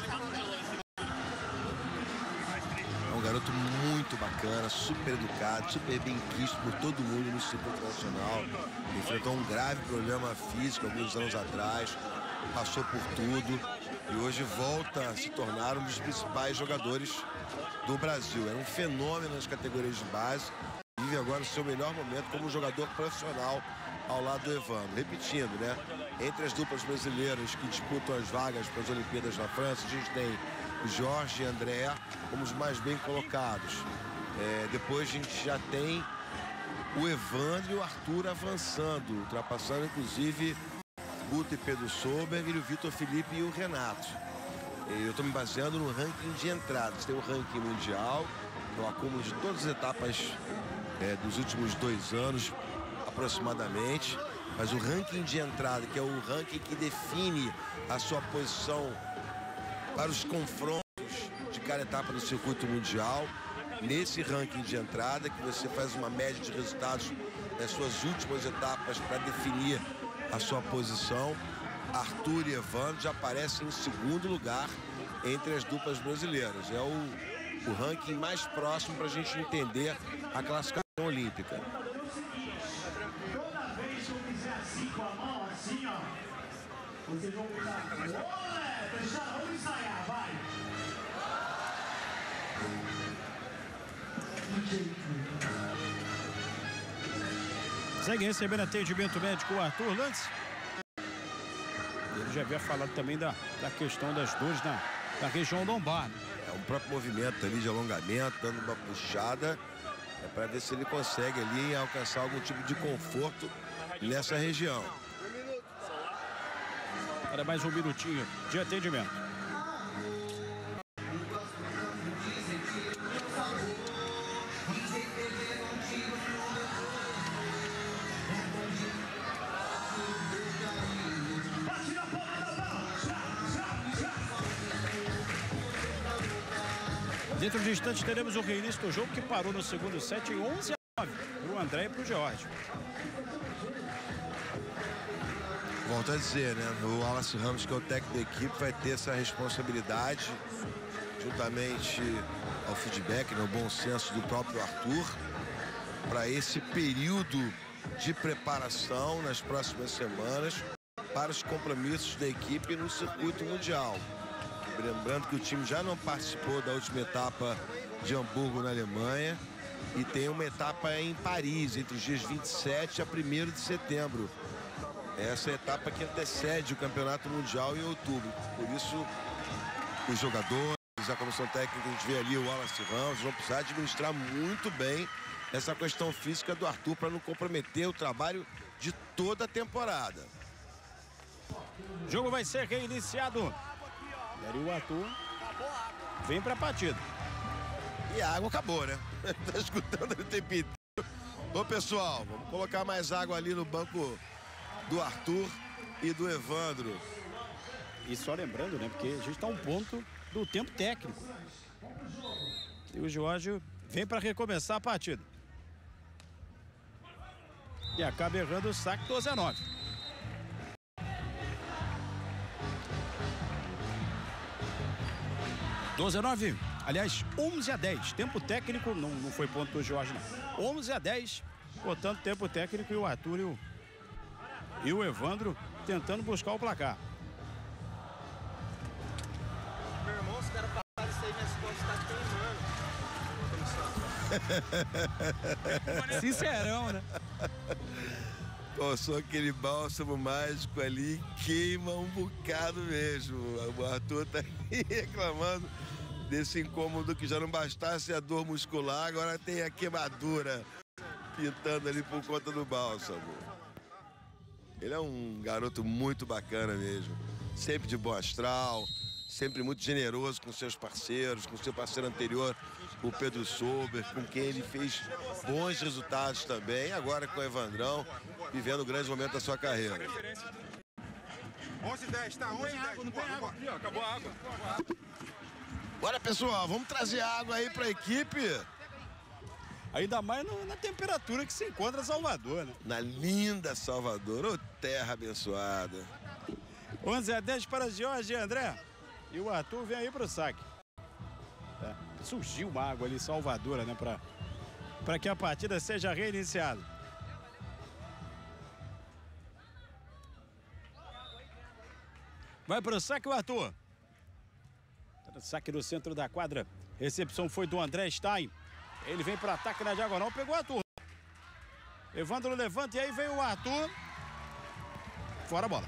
É um garoto muito bacana, super educado, super bem quisto por todo mundo no circuito nacional. Enfrentou um grave problema físico alguns anos atrás, passou por tudo e hoje volta a se tornar um dos principais jogadores do Brasil. Era um fenômeno nas categorias de base, vive agora o seu melhor momento como jogador profissional ao lado do Evandro. Repetindo, né? Entre as duplas brasileiras que disputam as vagas para as Olimpíadas na França, a gente tem o Jorge e André como os mais bem colocados. É, depois a gente já tem o Evandro e o Arthur avançando, ultrapassando inclusive Guto e Pedro Soberg, o Vitor Felipe e o Renato. Eu estou me baseando no ranking de entradas. Tem o ranking mundial, que é o acúmulo de todas as etapas é, dos últimos dois anos, aproximadamente. Mas o ranking de entrada, que é o ranking que define a sua posição para os confrontos de cada etapa do circuito mundial. Nesse ranking de entrada, que você faz uma média de resultados nas suas últimas etapas para definir a sua posição, Arthur e Evandro já aparecem em segundo lugar entre as duplas brasileiras. É o, o ranking mais próximo para a gente entender a classificação olímpica. Toda vez que eu fizer assim com a mão, assim, ó, vocês vão usar. Olé, pessoal, vamos ensaiar, vai. Segue recebendo atendimento médico o Arthur Lantz. Ele já havia falado também da, da questão das dores na, na região lombar. É um próprio movimento ali de alongamento, dando uma puxada, é para ver se ele consegue ali alcançar algum tipo de conforto nessa região. Era mais um minutinho de atendimento. Dentro de instantes teremos o reinício do jogo que parou no segundo set em onze a nove para o André e para o Geórgia. Volto a dizer, né? O Wallace Ramos, que é o técnico da equipe, vai ter essa responsabilidade juntamente ao feedback, no bom senso do próprio Arthur, para esse período de preparação nas próximas semanas para os compromissos da equipe no circuito mundial. Lembrando que o time já não participou da última etapa de Hamburgo, na Alemanha, e tem uma etapa em Paris, entre os dias vinte e sete a primeiro de setembro. Essa é a etapa que antecede o Campeonato Mundial em outubro. Por isso, os jogadores, a comissão técnica, a gente vê ali o Wallace Ramos, vão precisar administrar muito bem essa questão física do Arthur para não comprometer o trabalho de toda a temporada. O jogo vai ser reiniciado. E aí o Arthur vem para a partida. E a água acabou, né? Tá escutando o tempo inteiro. Ô, pessoal, vamos colocar mais água ali no banco do Arthur e do Evandro. E só lembrando, né? Porque a gente está a um ponto do tempo técnico. E o Geórgia vem para recomeçar a partida. E acaba errando o saque. Doze a nove. doze a nove. Aliás, onze a dez. Tempo técnico, não, não foi ponto do Jorge, não. onze a dez. Portanto, tempo técnico e o Arthur e o, e o Evandro tentando buscar o placar. Meu irmão, os caras passaram isso aí, minhas costas tá queimando. Sincerão, né? Passou aquele bálsamo mágico ali, queima um bocado mesmo. O Arthur tá aqui reclamando desse incômodo que já não bastasse a dor muscular, agora tem a queimadura pintando ali por conta do bálsamo. Ele é um garoto muito bacana mesmo, sempre de bom astral, sempre muito generoso com seus parceiros, com seu parceiro anterior, o Pedro Sober, com quem ele fez bons resultados também, agora com o Evandrão, vivendo um grande momento da sua carreira. onze a dez, tá? onze a dez. Não tem água aqui, ó. Acabou a água. Bora, pessoal, vamos trazer água aí pra equipe. Ainda mais no, na temperatura que se encontra Salvador, né? Na linda Salvador, ô terra abençoada. onze a dez para Jorge e André. E o Arthur vem aí pro saque. É, surgiu uma água ali salvadora, né? Pra, pra que a partida seja reiniciada. Vai pro saque o Arthur. Saque no centro da quadra. Recepção foi do André Stein. Ele vem para ataque na diagonal, pegou o Arthur. Evandro levanta e aí vem o Arthur. Fora a bola.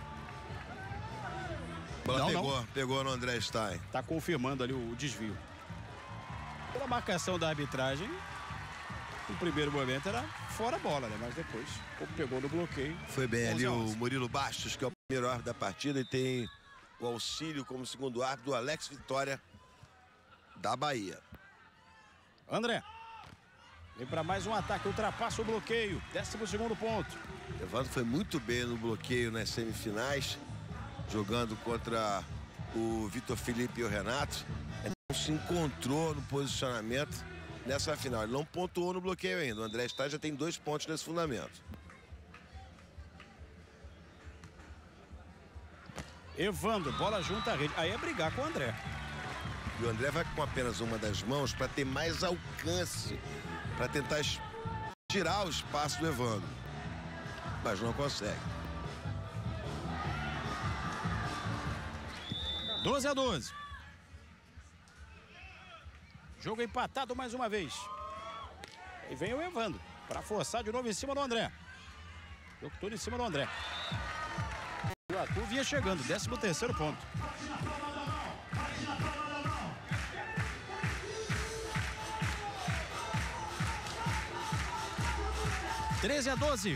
Bola não, pegou, não. pegou no André Stein. Tá confirmando ali o desvio. Pela marcação da arbitragem, no primeiro momento era fora a bola, né? Mas depois, como pegou no bloqueio. Foi bem ali o Murilo Bastos, que é o primeiro árbitro da partida, e tem o auxílio como segundo árbitro do Alex Vitória, da Bahia. André. Vem para mais um ataque, ultrapassa o bloqueio. Décimo segundo ponto. Evandro foi muito bem no bloqueio nas semifinais, jogando contra o Vitor Felipe e o Renato. Ele não se encontrou no posicionamento nessa final. Ele não pontuou no bloqueio ainda. O André Stein já tem dois pontos nesse fundamento. Evandro, bola junto à rede. Aí é brigar com o André. E o André vai com apenas uma das mãos para ter mais alcance, para tentar tirar o espaço do Evandro. Mas não consegue. doze a doze. Jogo empatado mais uma vez. E vem o Evandro para forçar de novo em cima do André. Jogo todo em cima do André. O Arthur vinha chegando, décimo terceiro ponto. treze a doze.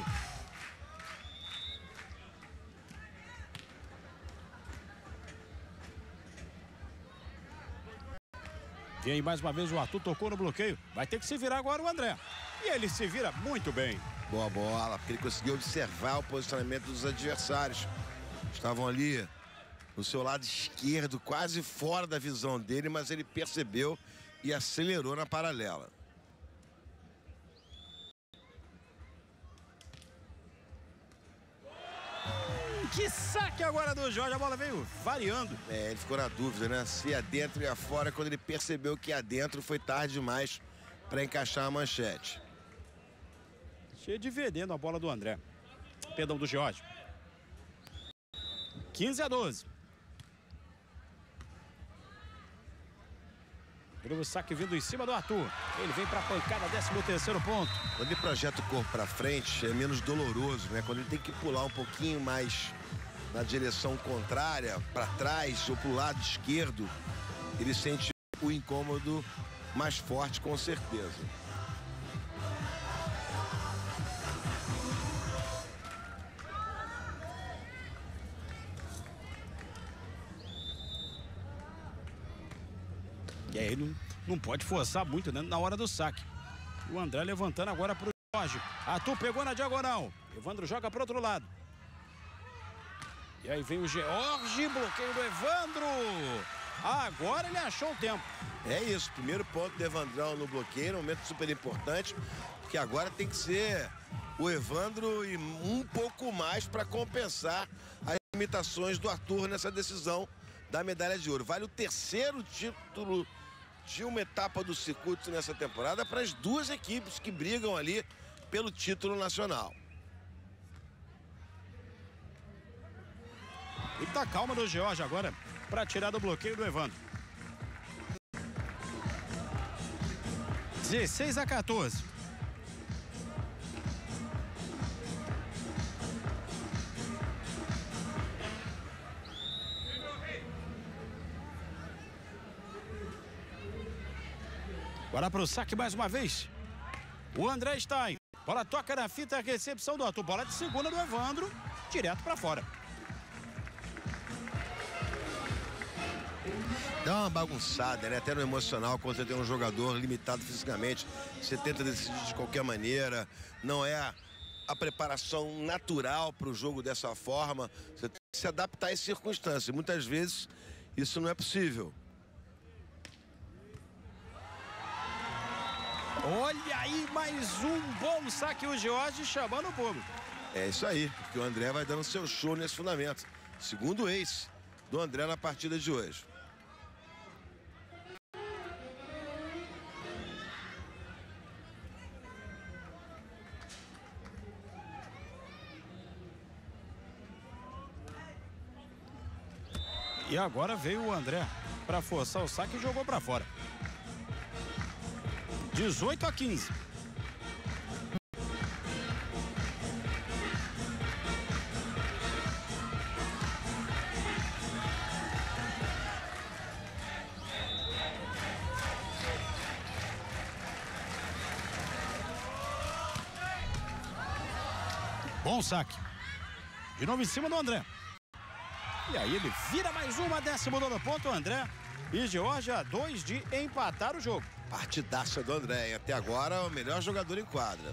E aí mais uma vez o Arthur tocou no bloqueio. Vai ter que se virar agora o André. E ele se vira muito bem. Boa bola, porque ele conseguiu observar o posicionamento dos adversários. Estavam ali no seu lado esquerdo, quase fora da visão dele, mas ele percebeu e acelerou na paralela. Que saque agora do Jorge, a bola veio variando. É, ele ficou na dúvida, né? Se ia dentro e ia fora. Quando ele percebeu que ia dentro, foi tarde demais para encaixar a manchete. Cheio de veneno a bola do André. Perdão, do Jorge. quinze a doze. O saque vindo em cima do Arthur. Ele vem para a pancada, décimo terceiro ponto. Quando ele projeta o corpo para frente, é menos doloroso, né? Quando ele tem que pular um pouquinho mais na direção contrária, para trás ou para o lado esquerdo, ele sente o incômodo mais forte, com certeza. E aí não, não pode forçar muito, né? Na hora do saque. O André levantando agora para o Jorge. Arthur pegou na diagonal. Evandro joga para o outro lado. E aí vem o Jorge, bloqueio do Evandro. Agora ele achou o tempo. É isso, primeiro ponto do Evandrão no bloqueio, um momento super importante, porque agora tem que ser o Evandro e um pouco mais para compensar as limitações do Arthur nessa decisão da medalha de ouro. Vale o terceiro título de uma etapa do circuito nessa temporada para as duas equipes que brigam ali pelo título nacional. E tá calma do George agora para tirar do bloqueio do Evandro. dezesseis a quatorze. Bora pro saque mais uma vez. O André Stein. Bola toca na fita, recepção do Arthur. Bola de segunda do Evandro, direto para fora. Dá uma bagunçada, né? Até no emocional, quando você tem um jogador limitado fisicamente, você tenta decidir de qualquer maneira. Não é a preparação natural para o jogo dessa forma. Você tem que se adaptar às circunstâncias. Muitas vezes isso não é possível. Olha aí, mais um bom saque, o George chamando o público. É isso aí, porque o André vai dando seu show nesse fundamento. Segundo ace do André na partida de hoje. E agora veio o André para forçar o saque e jogou para fora. dezoito a quinze. Bom saque. De novo em cima do André. E aí ele vira mais uma, décimo nono ponto, André. E George a dois de empatar o jogo. Partidaça do André, até agora o melhor jogador em quadra.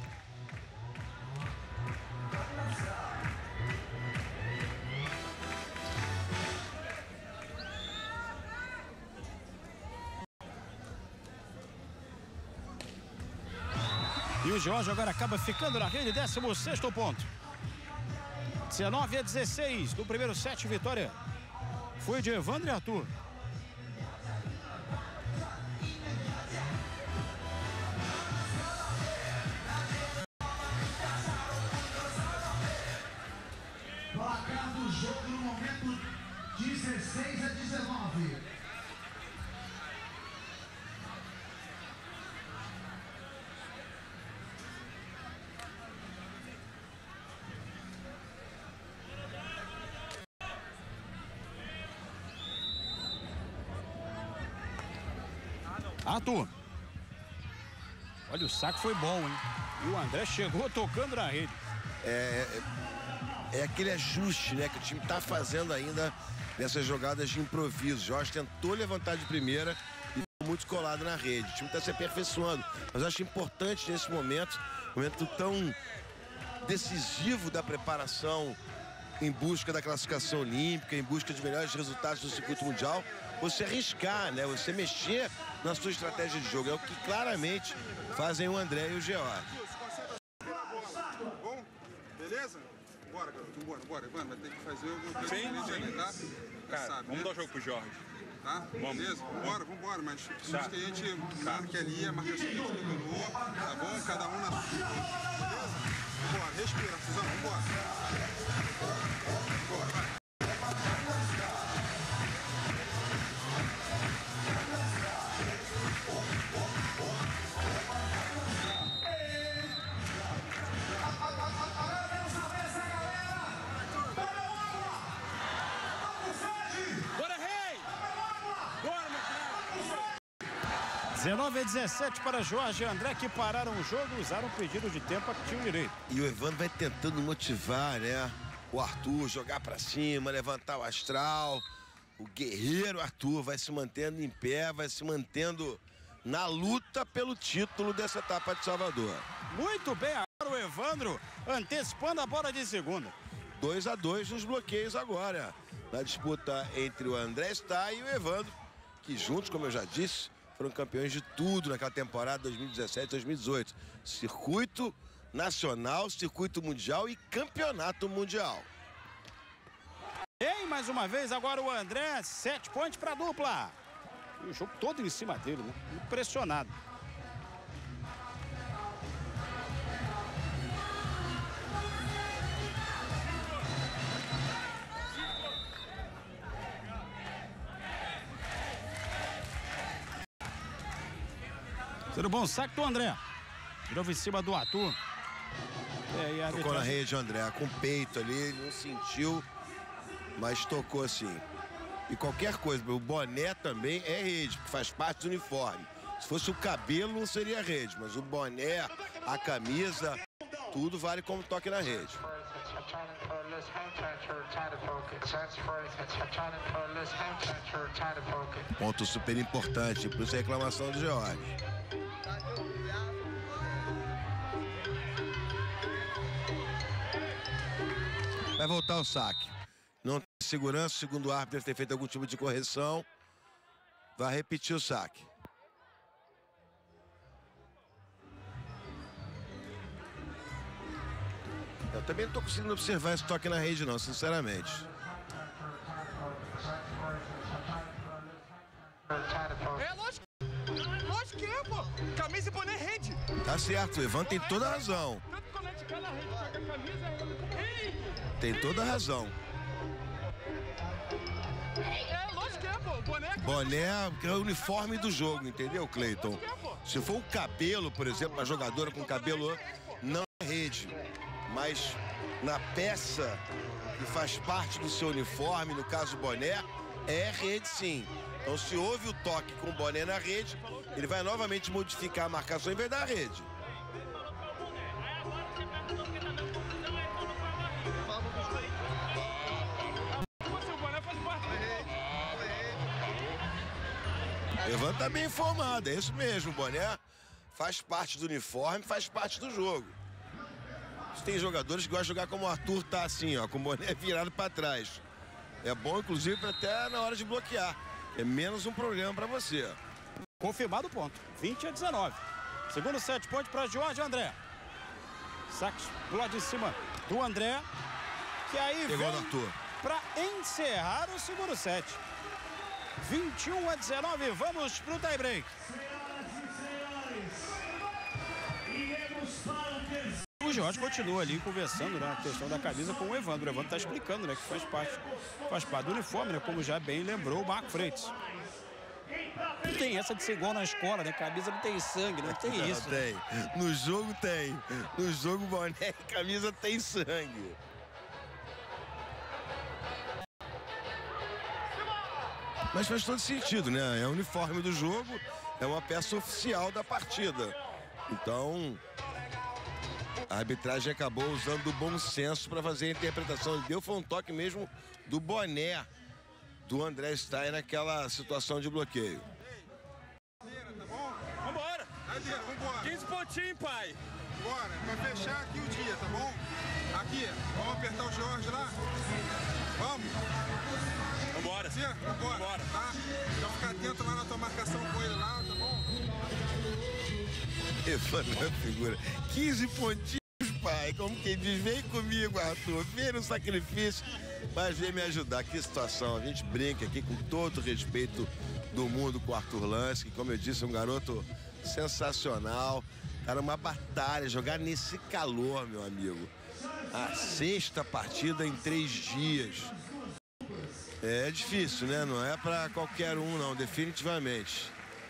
E o George agora acaba ficando na rede, décimo sexto ponto. dezenove a dezesseis do primeiro set, vitória foi de Evandro e Arthur. Placar do jogo no momento dezesseis a dezenove. Arthur. Olha, o saque foi bom, hein? E o André chegou tocando na rede. É, é, é aquele ajuste, né, que o time está fazendo ainda nessas jogadas de improviso. Jorge tentou levantar de primeira e ficou muito colado na rede. O time está se aperfeiçoando. Mas eu acho importante nesse momento, momento tão decisivo da preparação em busca da classificação olímpica, em busca de melhores resultados do circuito mundial, você arriscar, né? Você mexer na sua estratégia de jogo. É o que claramente fazem o André e o George. Bom, beleza? Bora, garoto, bora, bora. Mano, vai ter que fazer alguma coisa diferente ali, tá? Cara, sabe, vamos né? dar o jogo pro Jorge. Tá? Vamos. Beleza? Vambora, vambora, mas precisamos Tá. que a gente marque ali a marcação que a gente dominou, tá bom? Cada um na sua. Beleza? Vambora, respira, Suzão, vambora. Vambora, vai. dezenove a dezessete para Jorge e André, que pararam o jogo, usaram o pedido de tempo a que tinham direito. E o Evandro vai tentando motivar, né? O Arthur, jogar pra cima, levantar o astral. O guerreiro Arthur vai se mantendo em pé, vai se mantendo na luta pelo título dessa etapa de Salvador. Muito bem, agora o Evandro antecipando a bola de segunda. dois a dois nos bloqueios agora. Na disputa entre o André Stein e o Evandro, que juntos, como eu já disse, foram campeões de tudo naquela temporada dois mil e dezessete, dois mil e dezoito. Circuito nacional, circuito mundial e campeonato mundial. E mais uma vez agora o André, sete pontos para a dupla. E o jogo todo em cima dele, né? Impressionado. Sendo bom saque do André. Virou em cima do Arthur. É, e a tocou na rede, André, com o peito ali, não sentiu, mas tocou sim. E qualquer coisa, o boné também é rede, porque faz parte do uniforme. Se fosse o cabelo, não seria rede, mas o boné, a camisa, tudo vale como toque na rede. Ponto super importante, por isso a reclamação do George. Vai voltar o saque. Não tem segurança, segundo o árbitro deve ter feito algum tipo de correção. Vai repetir o saque. Eu também não estou conseguindo observar esse toque na rede não, sinceramente. É, lógico. Lógico que é, pô. Camisa e boné rede. Tá certo, o Evan tem toda a razão. Tanto quando a gente cai na rede, pega a camisa, Tem toda a razão. é, lógico que é, pô. Boné. Boné é o uniforme do jogo, entendeu, Cleiton? Se for o cabelo, por exemplo, uma jogadora com cabelo, não é rede. Mas na peça que faz parte do seu uniforme, no caso o boné, é rede sim. Então se houve o toque com o boné na rede, ele vai novamente modificar a marcação em vez da rede. Evan tá bem informado, é isso mesmo, o boné faz parte do uniforme, faz parte do jogo. Tem jogadores que gostam de jogar como o Arthur tá assim, ó, com o boné virado para trás. É bom, inclusive, até na hora de bloquear. É menos um problema para você. Confirmado o ponto, vinte a dezenove. Segundo sete pontos para Jorge André. Saque explode em cima do André, que aí Pegou vem no Arthur para encerrar o segundo set. vinte e um a dezenove, vamos pro tie break. O Jorge continua ali conversando, né, a questão da camisa com o Evandro. O Evandro está explicando, né, que faz parte, faz parte do uniforme, né, como já bem lembrou o Marco Freitas. Não tem essa de ser igual na escola, né? Camisa não tem sangue, não tem não, isso. Tem. No jogo tem. No jogo boné e camisa tem sangue. Mas faz todo sentido, né? É o uniforme do jogo, é uma peça oficial da partida. Então, a arbitragem acabou usando o bom senso para fazer a interpretação. Ele deu foi um toque mesmo do boné do André Stein naquela situação de bloqueio. Tá bom? Vambora. Cadeira, vambora. quinze pontinhos, pai. Bora, pra fechar aqui o dia, tá bom? Aqui, vamos apertar o Jorge lá? Vamos? Vambora. Sim, vambora. Vambora. Tá? Então fica atento lá na tua marcação com ele lá, tá bom? Evandro é figura. quinze pontinhos, pai. Como quem diz, vem comigo, Arthur. Vem no sacrifício, mas vem me ajudar. Que situação. A gente brinca aqui com todo o respeito do mundo com o Arthur Lance, que, como eu disse, é um garoto sensacional. Cara, uma batalha, jogar nesse calor, meu amigo. A sexta partida em três dias. É difícil, né? Não é pra qualquer um, não, definitivamente.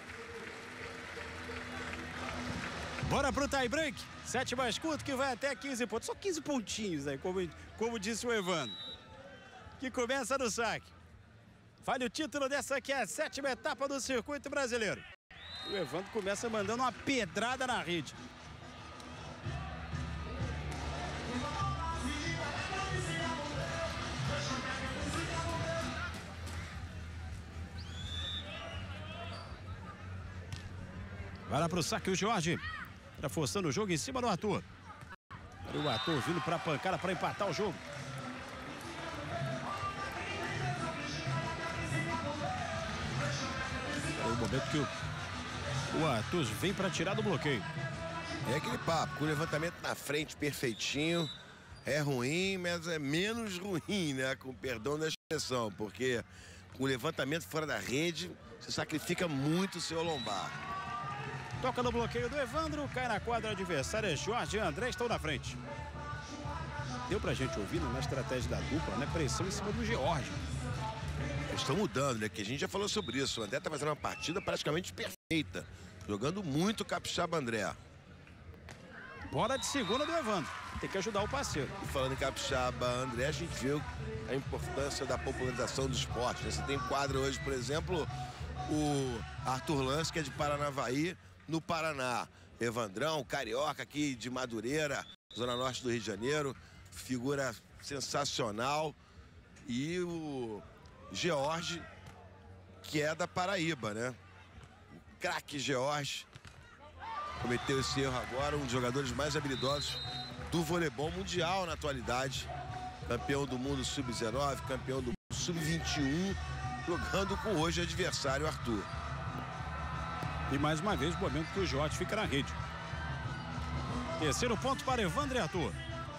Bora pro tie break. Sete mais curto que vai até quinze pontos. Só quinze pontinhos, né? Como, como disse o Evandro. Que começa no saque. Vale o título dessa aqui, é a sétima etapa do circuito brasileiro. O Evandro começa mandando uma pedrada na rede. Vai lá pro saque o Jorge. Tá forçando o jogo em cima do Arthur. E o Arthur vindo pra pancada para empatar o jogo. É o momento que o, o Arthur vem para tirar do bloqueio. É aquele papo, com o levantamento na frente perfeitinho, é ruim, mas é menos ruim, né? Com perdão da expressão, porque com o levantamento fora da rede, você sacrifica muito o seu lombar. Toca no bloqueio do Evandro, cai na quadra adversária, Jorge e André estão na frente. Deu pra gente ouvir na estratégia da dupla, né? Pressão em cima do George. Eles estão mudando, né? Que a gente já falou sobre isso. O André tá fazendo uma partida praticamente perfeita. Jogando muito capixaba André. Bola de segunda do Evandro. Tem que ajudar o parceiro. E falando em capixaba André, a gente viu a importância da popularização do esporte, né? Você tem quadra hoje, por exemplo, o Arthur Lance, que é de Paranavaí, no Paraná. Evandrão, carioca aqui de Madureira, zona norte do Rio de Janeiro. Figura sensacional. E o George, que é da Paraíba, né? O craque George cometeu esse erro agora, um dos jogadores mais habilidosos do voleibol mundial na atualidade. Campeão do mundo sub dezenove, campeão do mundo sub vinte e um, jogando com hoje o adversário Arthur. E mais uma vez o momento que o Jorge fica na rede. Terceiro ponto para Evandro e Arthur.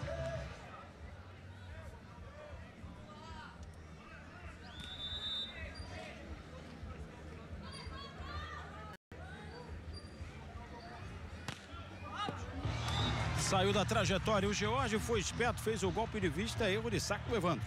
Saiu da trajetória, o George foi esperto, fez o golpe de vista, erro de saque do Evandro.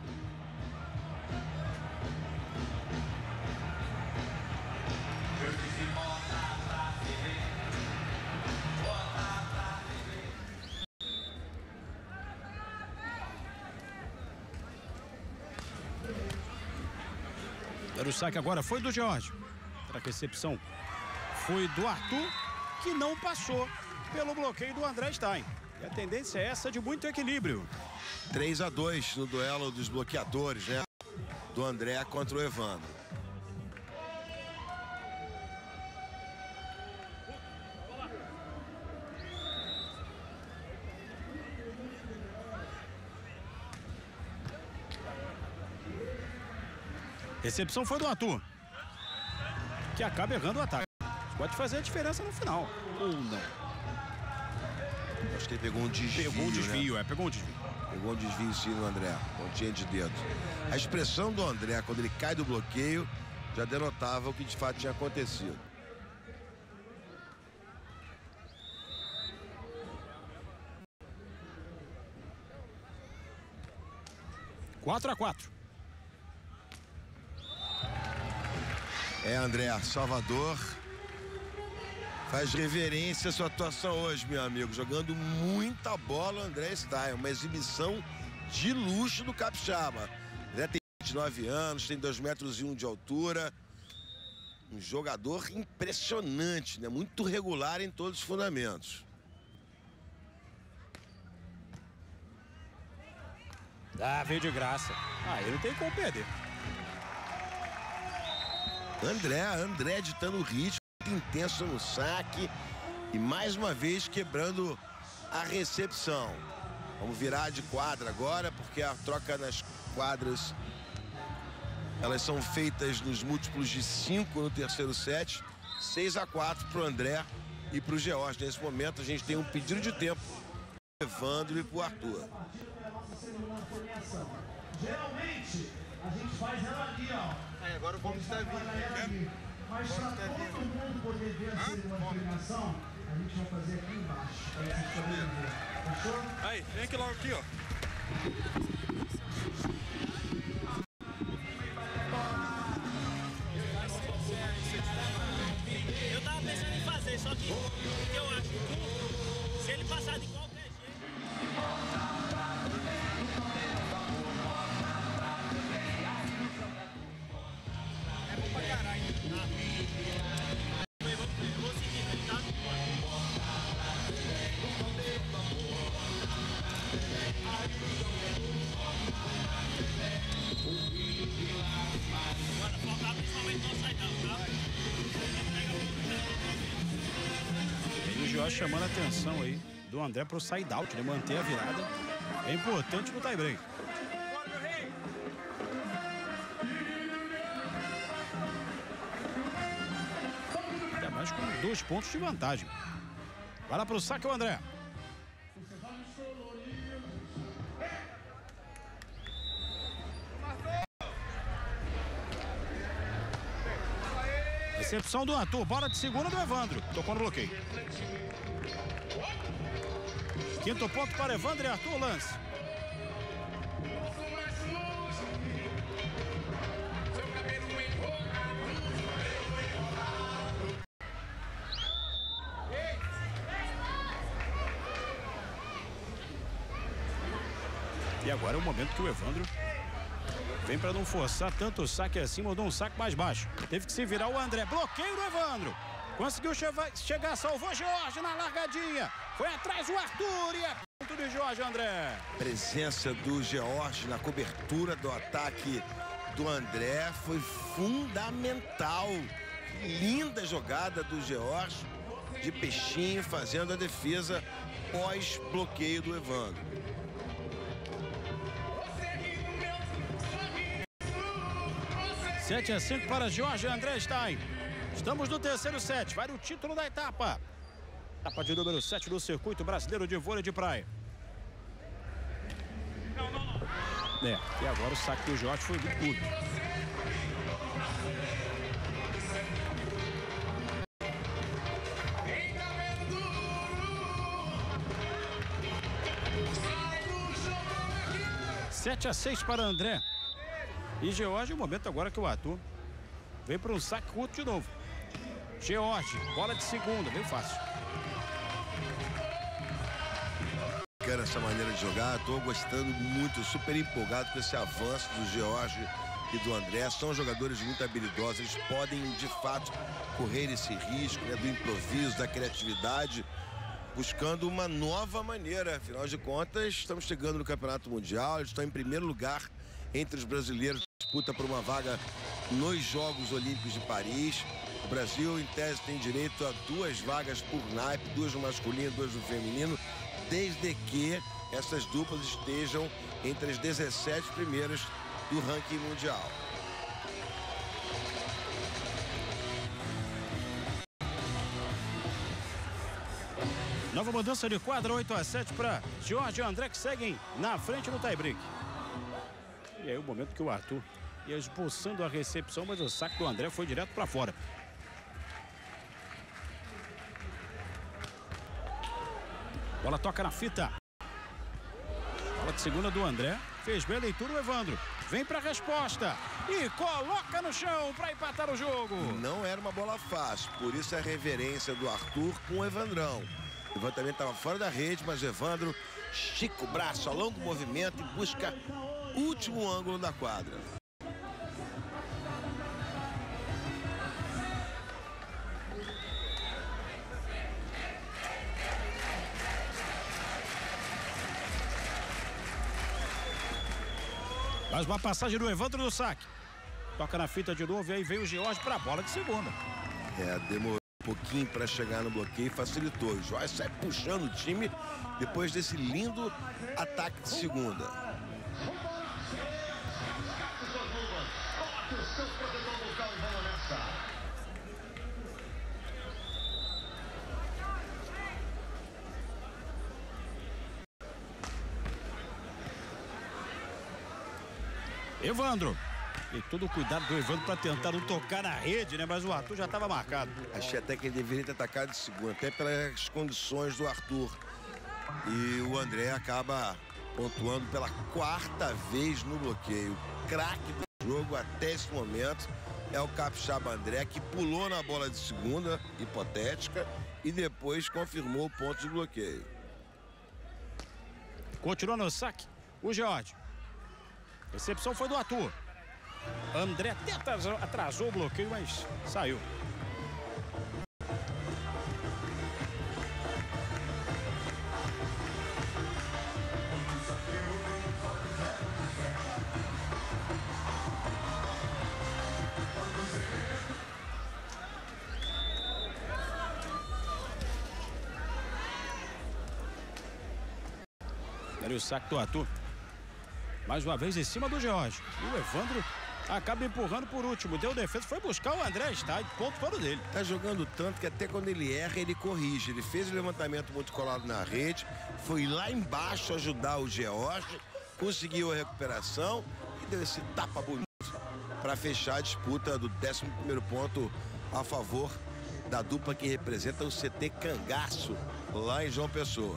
O saque agora foi do George. A recepção foi do Arthur, que não passou pelo bloqueio do André Stein. E a tendência é essa de muito equilíbrio. três a dois no duelo dos bloqueadores, né? Do André contra o Evandro. Recepção foi do Arthur, que acaba errando o ataque. Pode fazer a diferença no final, ou não. Acho que ele pegou um desvio, Pegou um desvio, né? é, pegou um desvio. Pegou um desvio sim no André, pontinha de dedo. A expressão do André, quando ele cai do bloqueio, já denotava o que de fato tinha acontecido. quatro a quatro. É, André, Salvador faz reverência à sua atuação hoje, meu amigo. Jogando muita bola, André Stein. Uma exibição de luxo do capixaba. André tem vinte e nove anos, tem dois metros e um de altura. Um jogador impressionante, né? Muito regular em todos os fundamentos. Ah, veio de graça. Ah, ele não tem como perder. André, André ditando o ritmo, intenso no saque e mais uma vez quebrando a recepção. Vamos virar de quadra agora, porque a troca nas quadras, elas são feitas nos múltiplos de cinco no terceiro set, seis a quatro para o André e para o George. Nesse momento a gente tem um pedido de tempo pro Evandro e para o Arthur. Geralmente, a gente faz ela ali, ó. Aí, agora o bombo está vindo. Mas para todo mundo poder ver a cerimônia de premiação, a gente vai fazer aqui embaixo. Para vocês poderem ver. Fechou? Aí, vem aqui logo aqui, ó. Eu tava pensando em fazer, só que eu acho que se ele passar de qualquer jeito. É bom pra caralho. Eu vou, eu vou seguir, tá? Agora focar principalmente no side-out, tá? E o George chamando a atenção aí do André para o side-out, né? Manter a virada. É importante no tie-break. Ainda mais com dois pontos de vantagem. Vai lá pro saque o André. Recepção do Arthur, bola de segunda do Evandro. Tocou no bloqueio. Quinto ponto para Evandro e Arthur, lance. E agora é o momento que o Evandro vem para não forçar tanto o saque acima ou dar um saque mais baixo. Teve que se virar o André. Bloqueio do Evandro. Conseguiu chegar, salvou Jorge na largadinha. Foi atrás o Arthur e é ponto de Jorge André. Presença do Jorge na cobertura do ataque do André foi fundamental. Linda jogada do Jorge de peixinho fazendo a defesa pós-bloqueio do Evandro. sete a cinco para Jorge André Stein. Estamos no terceiro set. Vale o título da etapa. Etapa de número sete do Circuito Brasileiro de Vôlei de Praia. É, e agora o saque do Jorge foi do tudo. sete a seis para André. E George, o momento agora que o Arthur vem para um saque curto de novo. George, bola de segunda, bem fácil. Quero essa maneira de jogar, estou gostando muito, super empolgado com esse avanço do George e do André. São jogadores muito habilidosos, eles podem de fato correr esse risco, né, do improviso, da criatividade, buscando uma nova maneira. Afinal de contas, estamos chegando no Campeonato Mundial, eles estão em primeiro lugar entre os brasileiros, disputa por uma vaga nos Jogos Olímpicos de Paris. O Brasil, em tese, tem direito a duas vagas por naipe, duas no masculino, duas no feminino, desde que essas duplas estejam entre as dezessete primeiras do ranking mundial. Nova mudança de quadra, oito a sete para Jorge e André, que seguem na frente no tie-break. E aí o momento que o Arthur ia expulsando a recepção, mas o saque do André foi direto para fora. Bola toca na fita. Bola de segunda do André. Fez bem a leitura o Evandro. Vem para a resposta. E coloca no chão para empatar o jogo. Não era uma bola fácil, por isso a reverência do Arthur com o Evandrão. O levantamento estava fora da rede, mas o Evandro estica o braço, alonga o movimento e busca o último ângulo da quadra. Mais uma passagem do Evandro no saque. Toca na fita de novo e aí vem o George para a bola de segunda. É, demorou um pouquinho para chegar no bloqueio e facilitou. O Jorge sai puxando o time depois desse lindo ataque de segunda. Evandro. E todo o cuidado do Evandro para tentar não tocar na rede, né? Mas o Arthur já estava marcado. Achei até que ele deveria ter atacado de segunda, até pelas condições do Arthur. E o André acaba pontuando pela quarta vez no bloqueio. O craque do jogo até esse momento é o capixaba André, que pulou na bola de segunda, hipotética, e depois confirmou o ponto de bloqueio. Continua no saque o George. Recepção foi do Arthur. André até atrasou, atrasou o bloqueio, mas saiu. Ali o saque do Arthur. Mais uma vez em cima do George. E o Evandro acaba empurrando por último. Deu defesa, foi buscar o André Stade, ponto fora dele. Tá jogando tanto que até quando ele erra, ele corrige. Ele fez o levantamento muito colado na rede, foi lá embaixo ajudar o George, conseguiu a recuperação e deu esse tapa bonito para fechar a disputa do décimo primeiro ponto a favor da dupla que representa o C T Cangaço, lá em João Pessoa.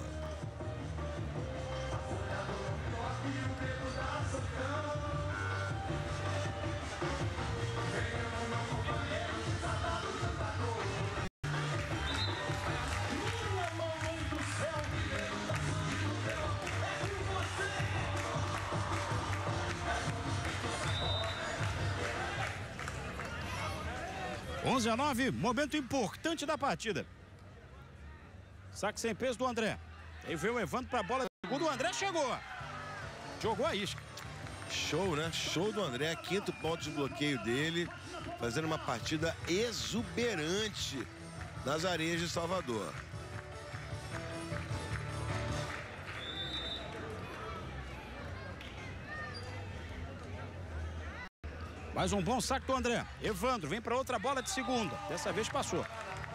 onze a nove, momento importante da partida. Saque sem peso do André. Aí veio o Evandro para a bola. Segundo o André chegou. Jogou a isca. Show, né? Show do André. Quinto ponto de bloqueio dele. Fazendo uma partida exuberante nas areias de Salvador. Mais um bom saque do André. Evandro vem para outra bola de segunda. Dessa vez passou.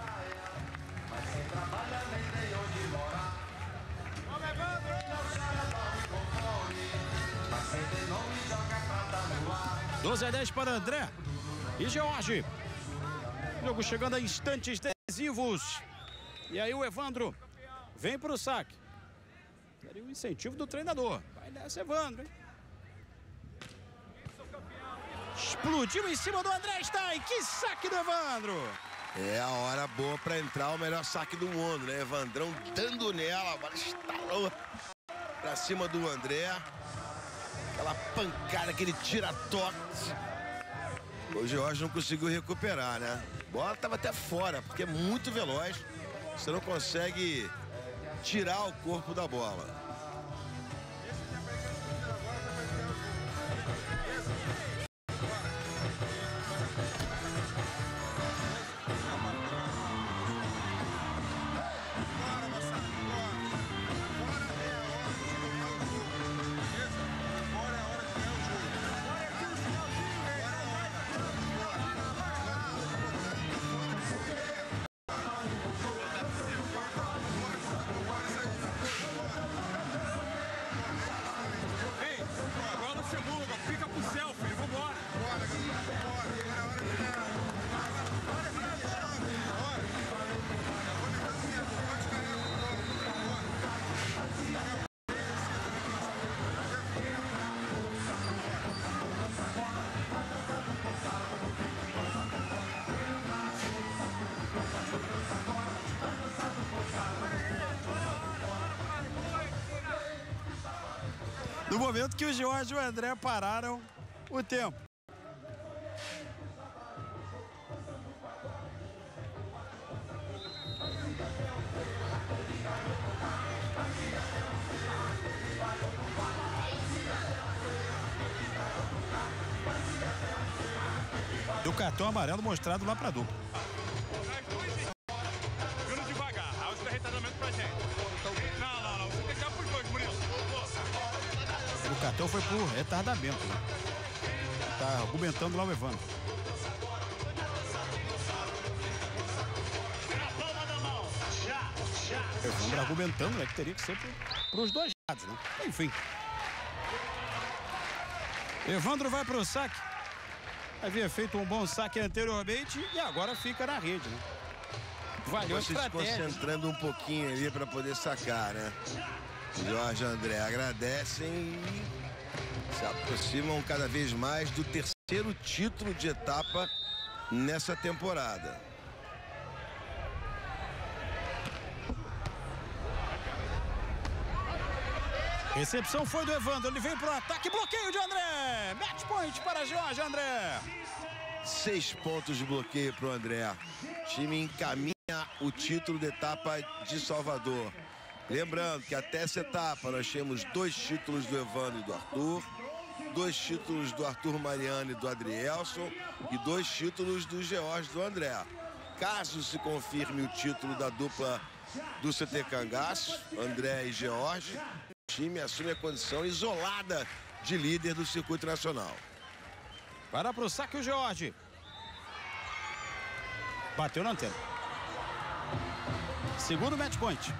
doze a dez para André e George. Jogo chegando a instantes decisivos. E aí o Evandro vem para o saque. Seria o incentivo do treinador. Vai nessa, Evandro, hein? Explodiu em cima do André Stein. Que saque do Evandro. É a hora boa para entrar, o melhor saque do mundo, né? Evandrão dando nela, a bola estalou para cima do André. Aquela pancada, aquele tira-toque. O George não conseguiu recuperar, né? A bola estava até fora, porque é muito veloz. Você não consegue tirar o corpo da bola. No momento que o George e o André pararam o tempo. Do cartão amarelo mostrado lá pra dupla. Vindo devagar, há o retardamento pra gente. Não, não, não, você tem que dar pros dois, Murilo. O cartão foi por retardamento, né? Tá argumentando lá o Evandro. Evandro argumentando, né, que teria que ser para os dois lados, né? Enfim. Evandro vai para o saque. Havia feito um bom saque anteriormente e agora fica na rede, né? Valeu a estratégia. Se concentrando um pouquinho ali para poder sacar, né? Jorge e André agradecem e se aproximam cada vez mais do terceiro título de etapa nessa temporada. Recepção foi do Evandro, ele vem pro ataque, bloqueio de André. Match point para Jorge André. Seis pontos de bloqueio para o André. O time encaminha o título da etapa de Salvador. Lembrando que até essa etapa nós temos dois títulos do Evandro e do Arthur, dois títulos do Arthur Mariano e do Adrielson e dois títulos do George e do André. Caso se confirme o título da dupla do C T Cangaço, André e George, o time assume a condição isolada de líder do circuito nacional. Para pro saque o George. Bateu na antena. Segundo match point.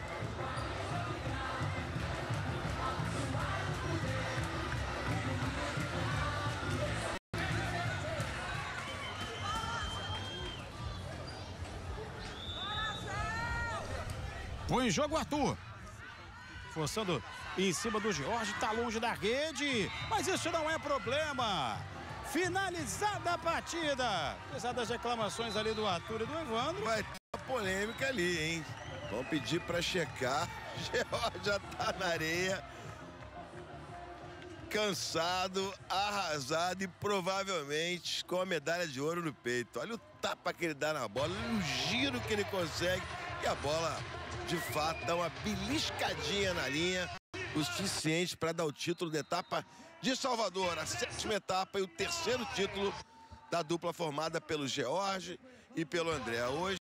Põe em jogo o Arthur. Forçando em cima do George, tá longe da rede. Mas isso não é problema. Finalizada a partida. Apesar das reclamações ali do Arthur e do Evandro. Vai ter uma polêmica ali, hein? Vamos pedir para checar. George já tá na areia. Cansado, arrasado e provavelmente com a medalha de ouro no peito. Olha o tapa que ele dá na bola, o giro que ele consegue. E a bola, de fato, dá uma beliscadinha na linha. O suficiente para dar o título da etapa de Salvador, a sétima etapa e o terceiro título da dupla formada pelo George e pelo André. Hoje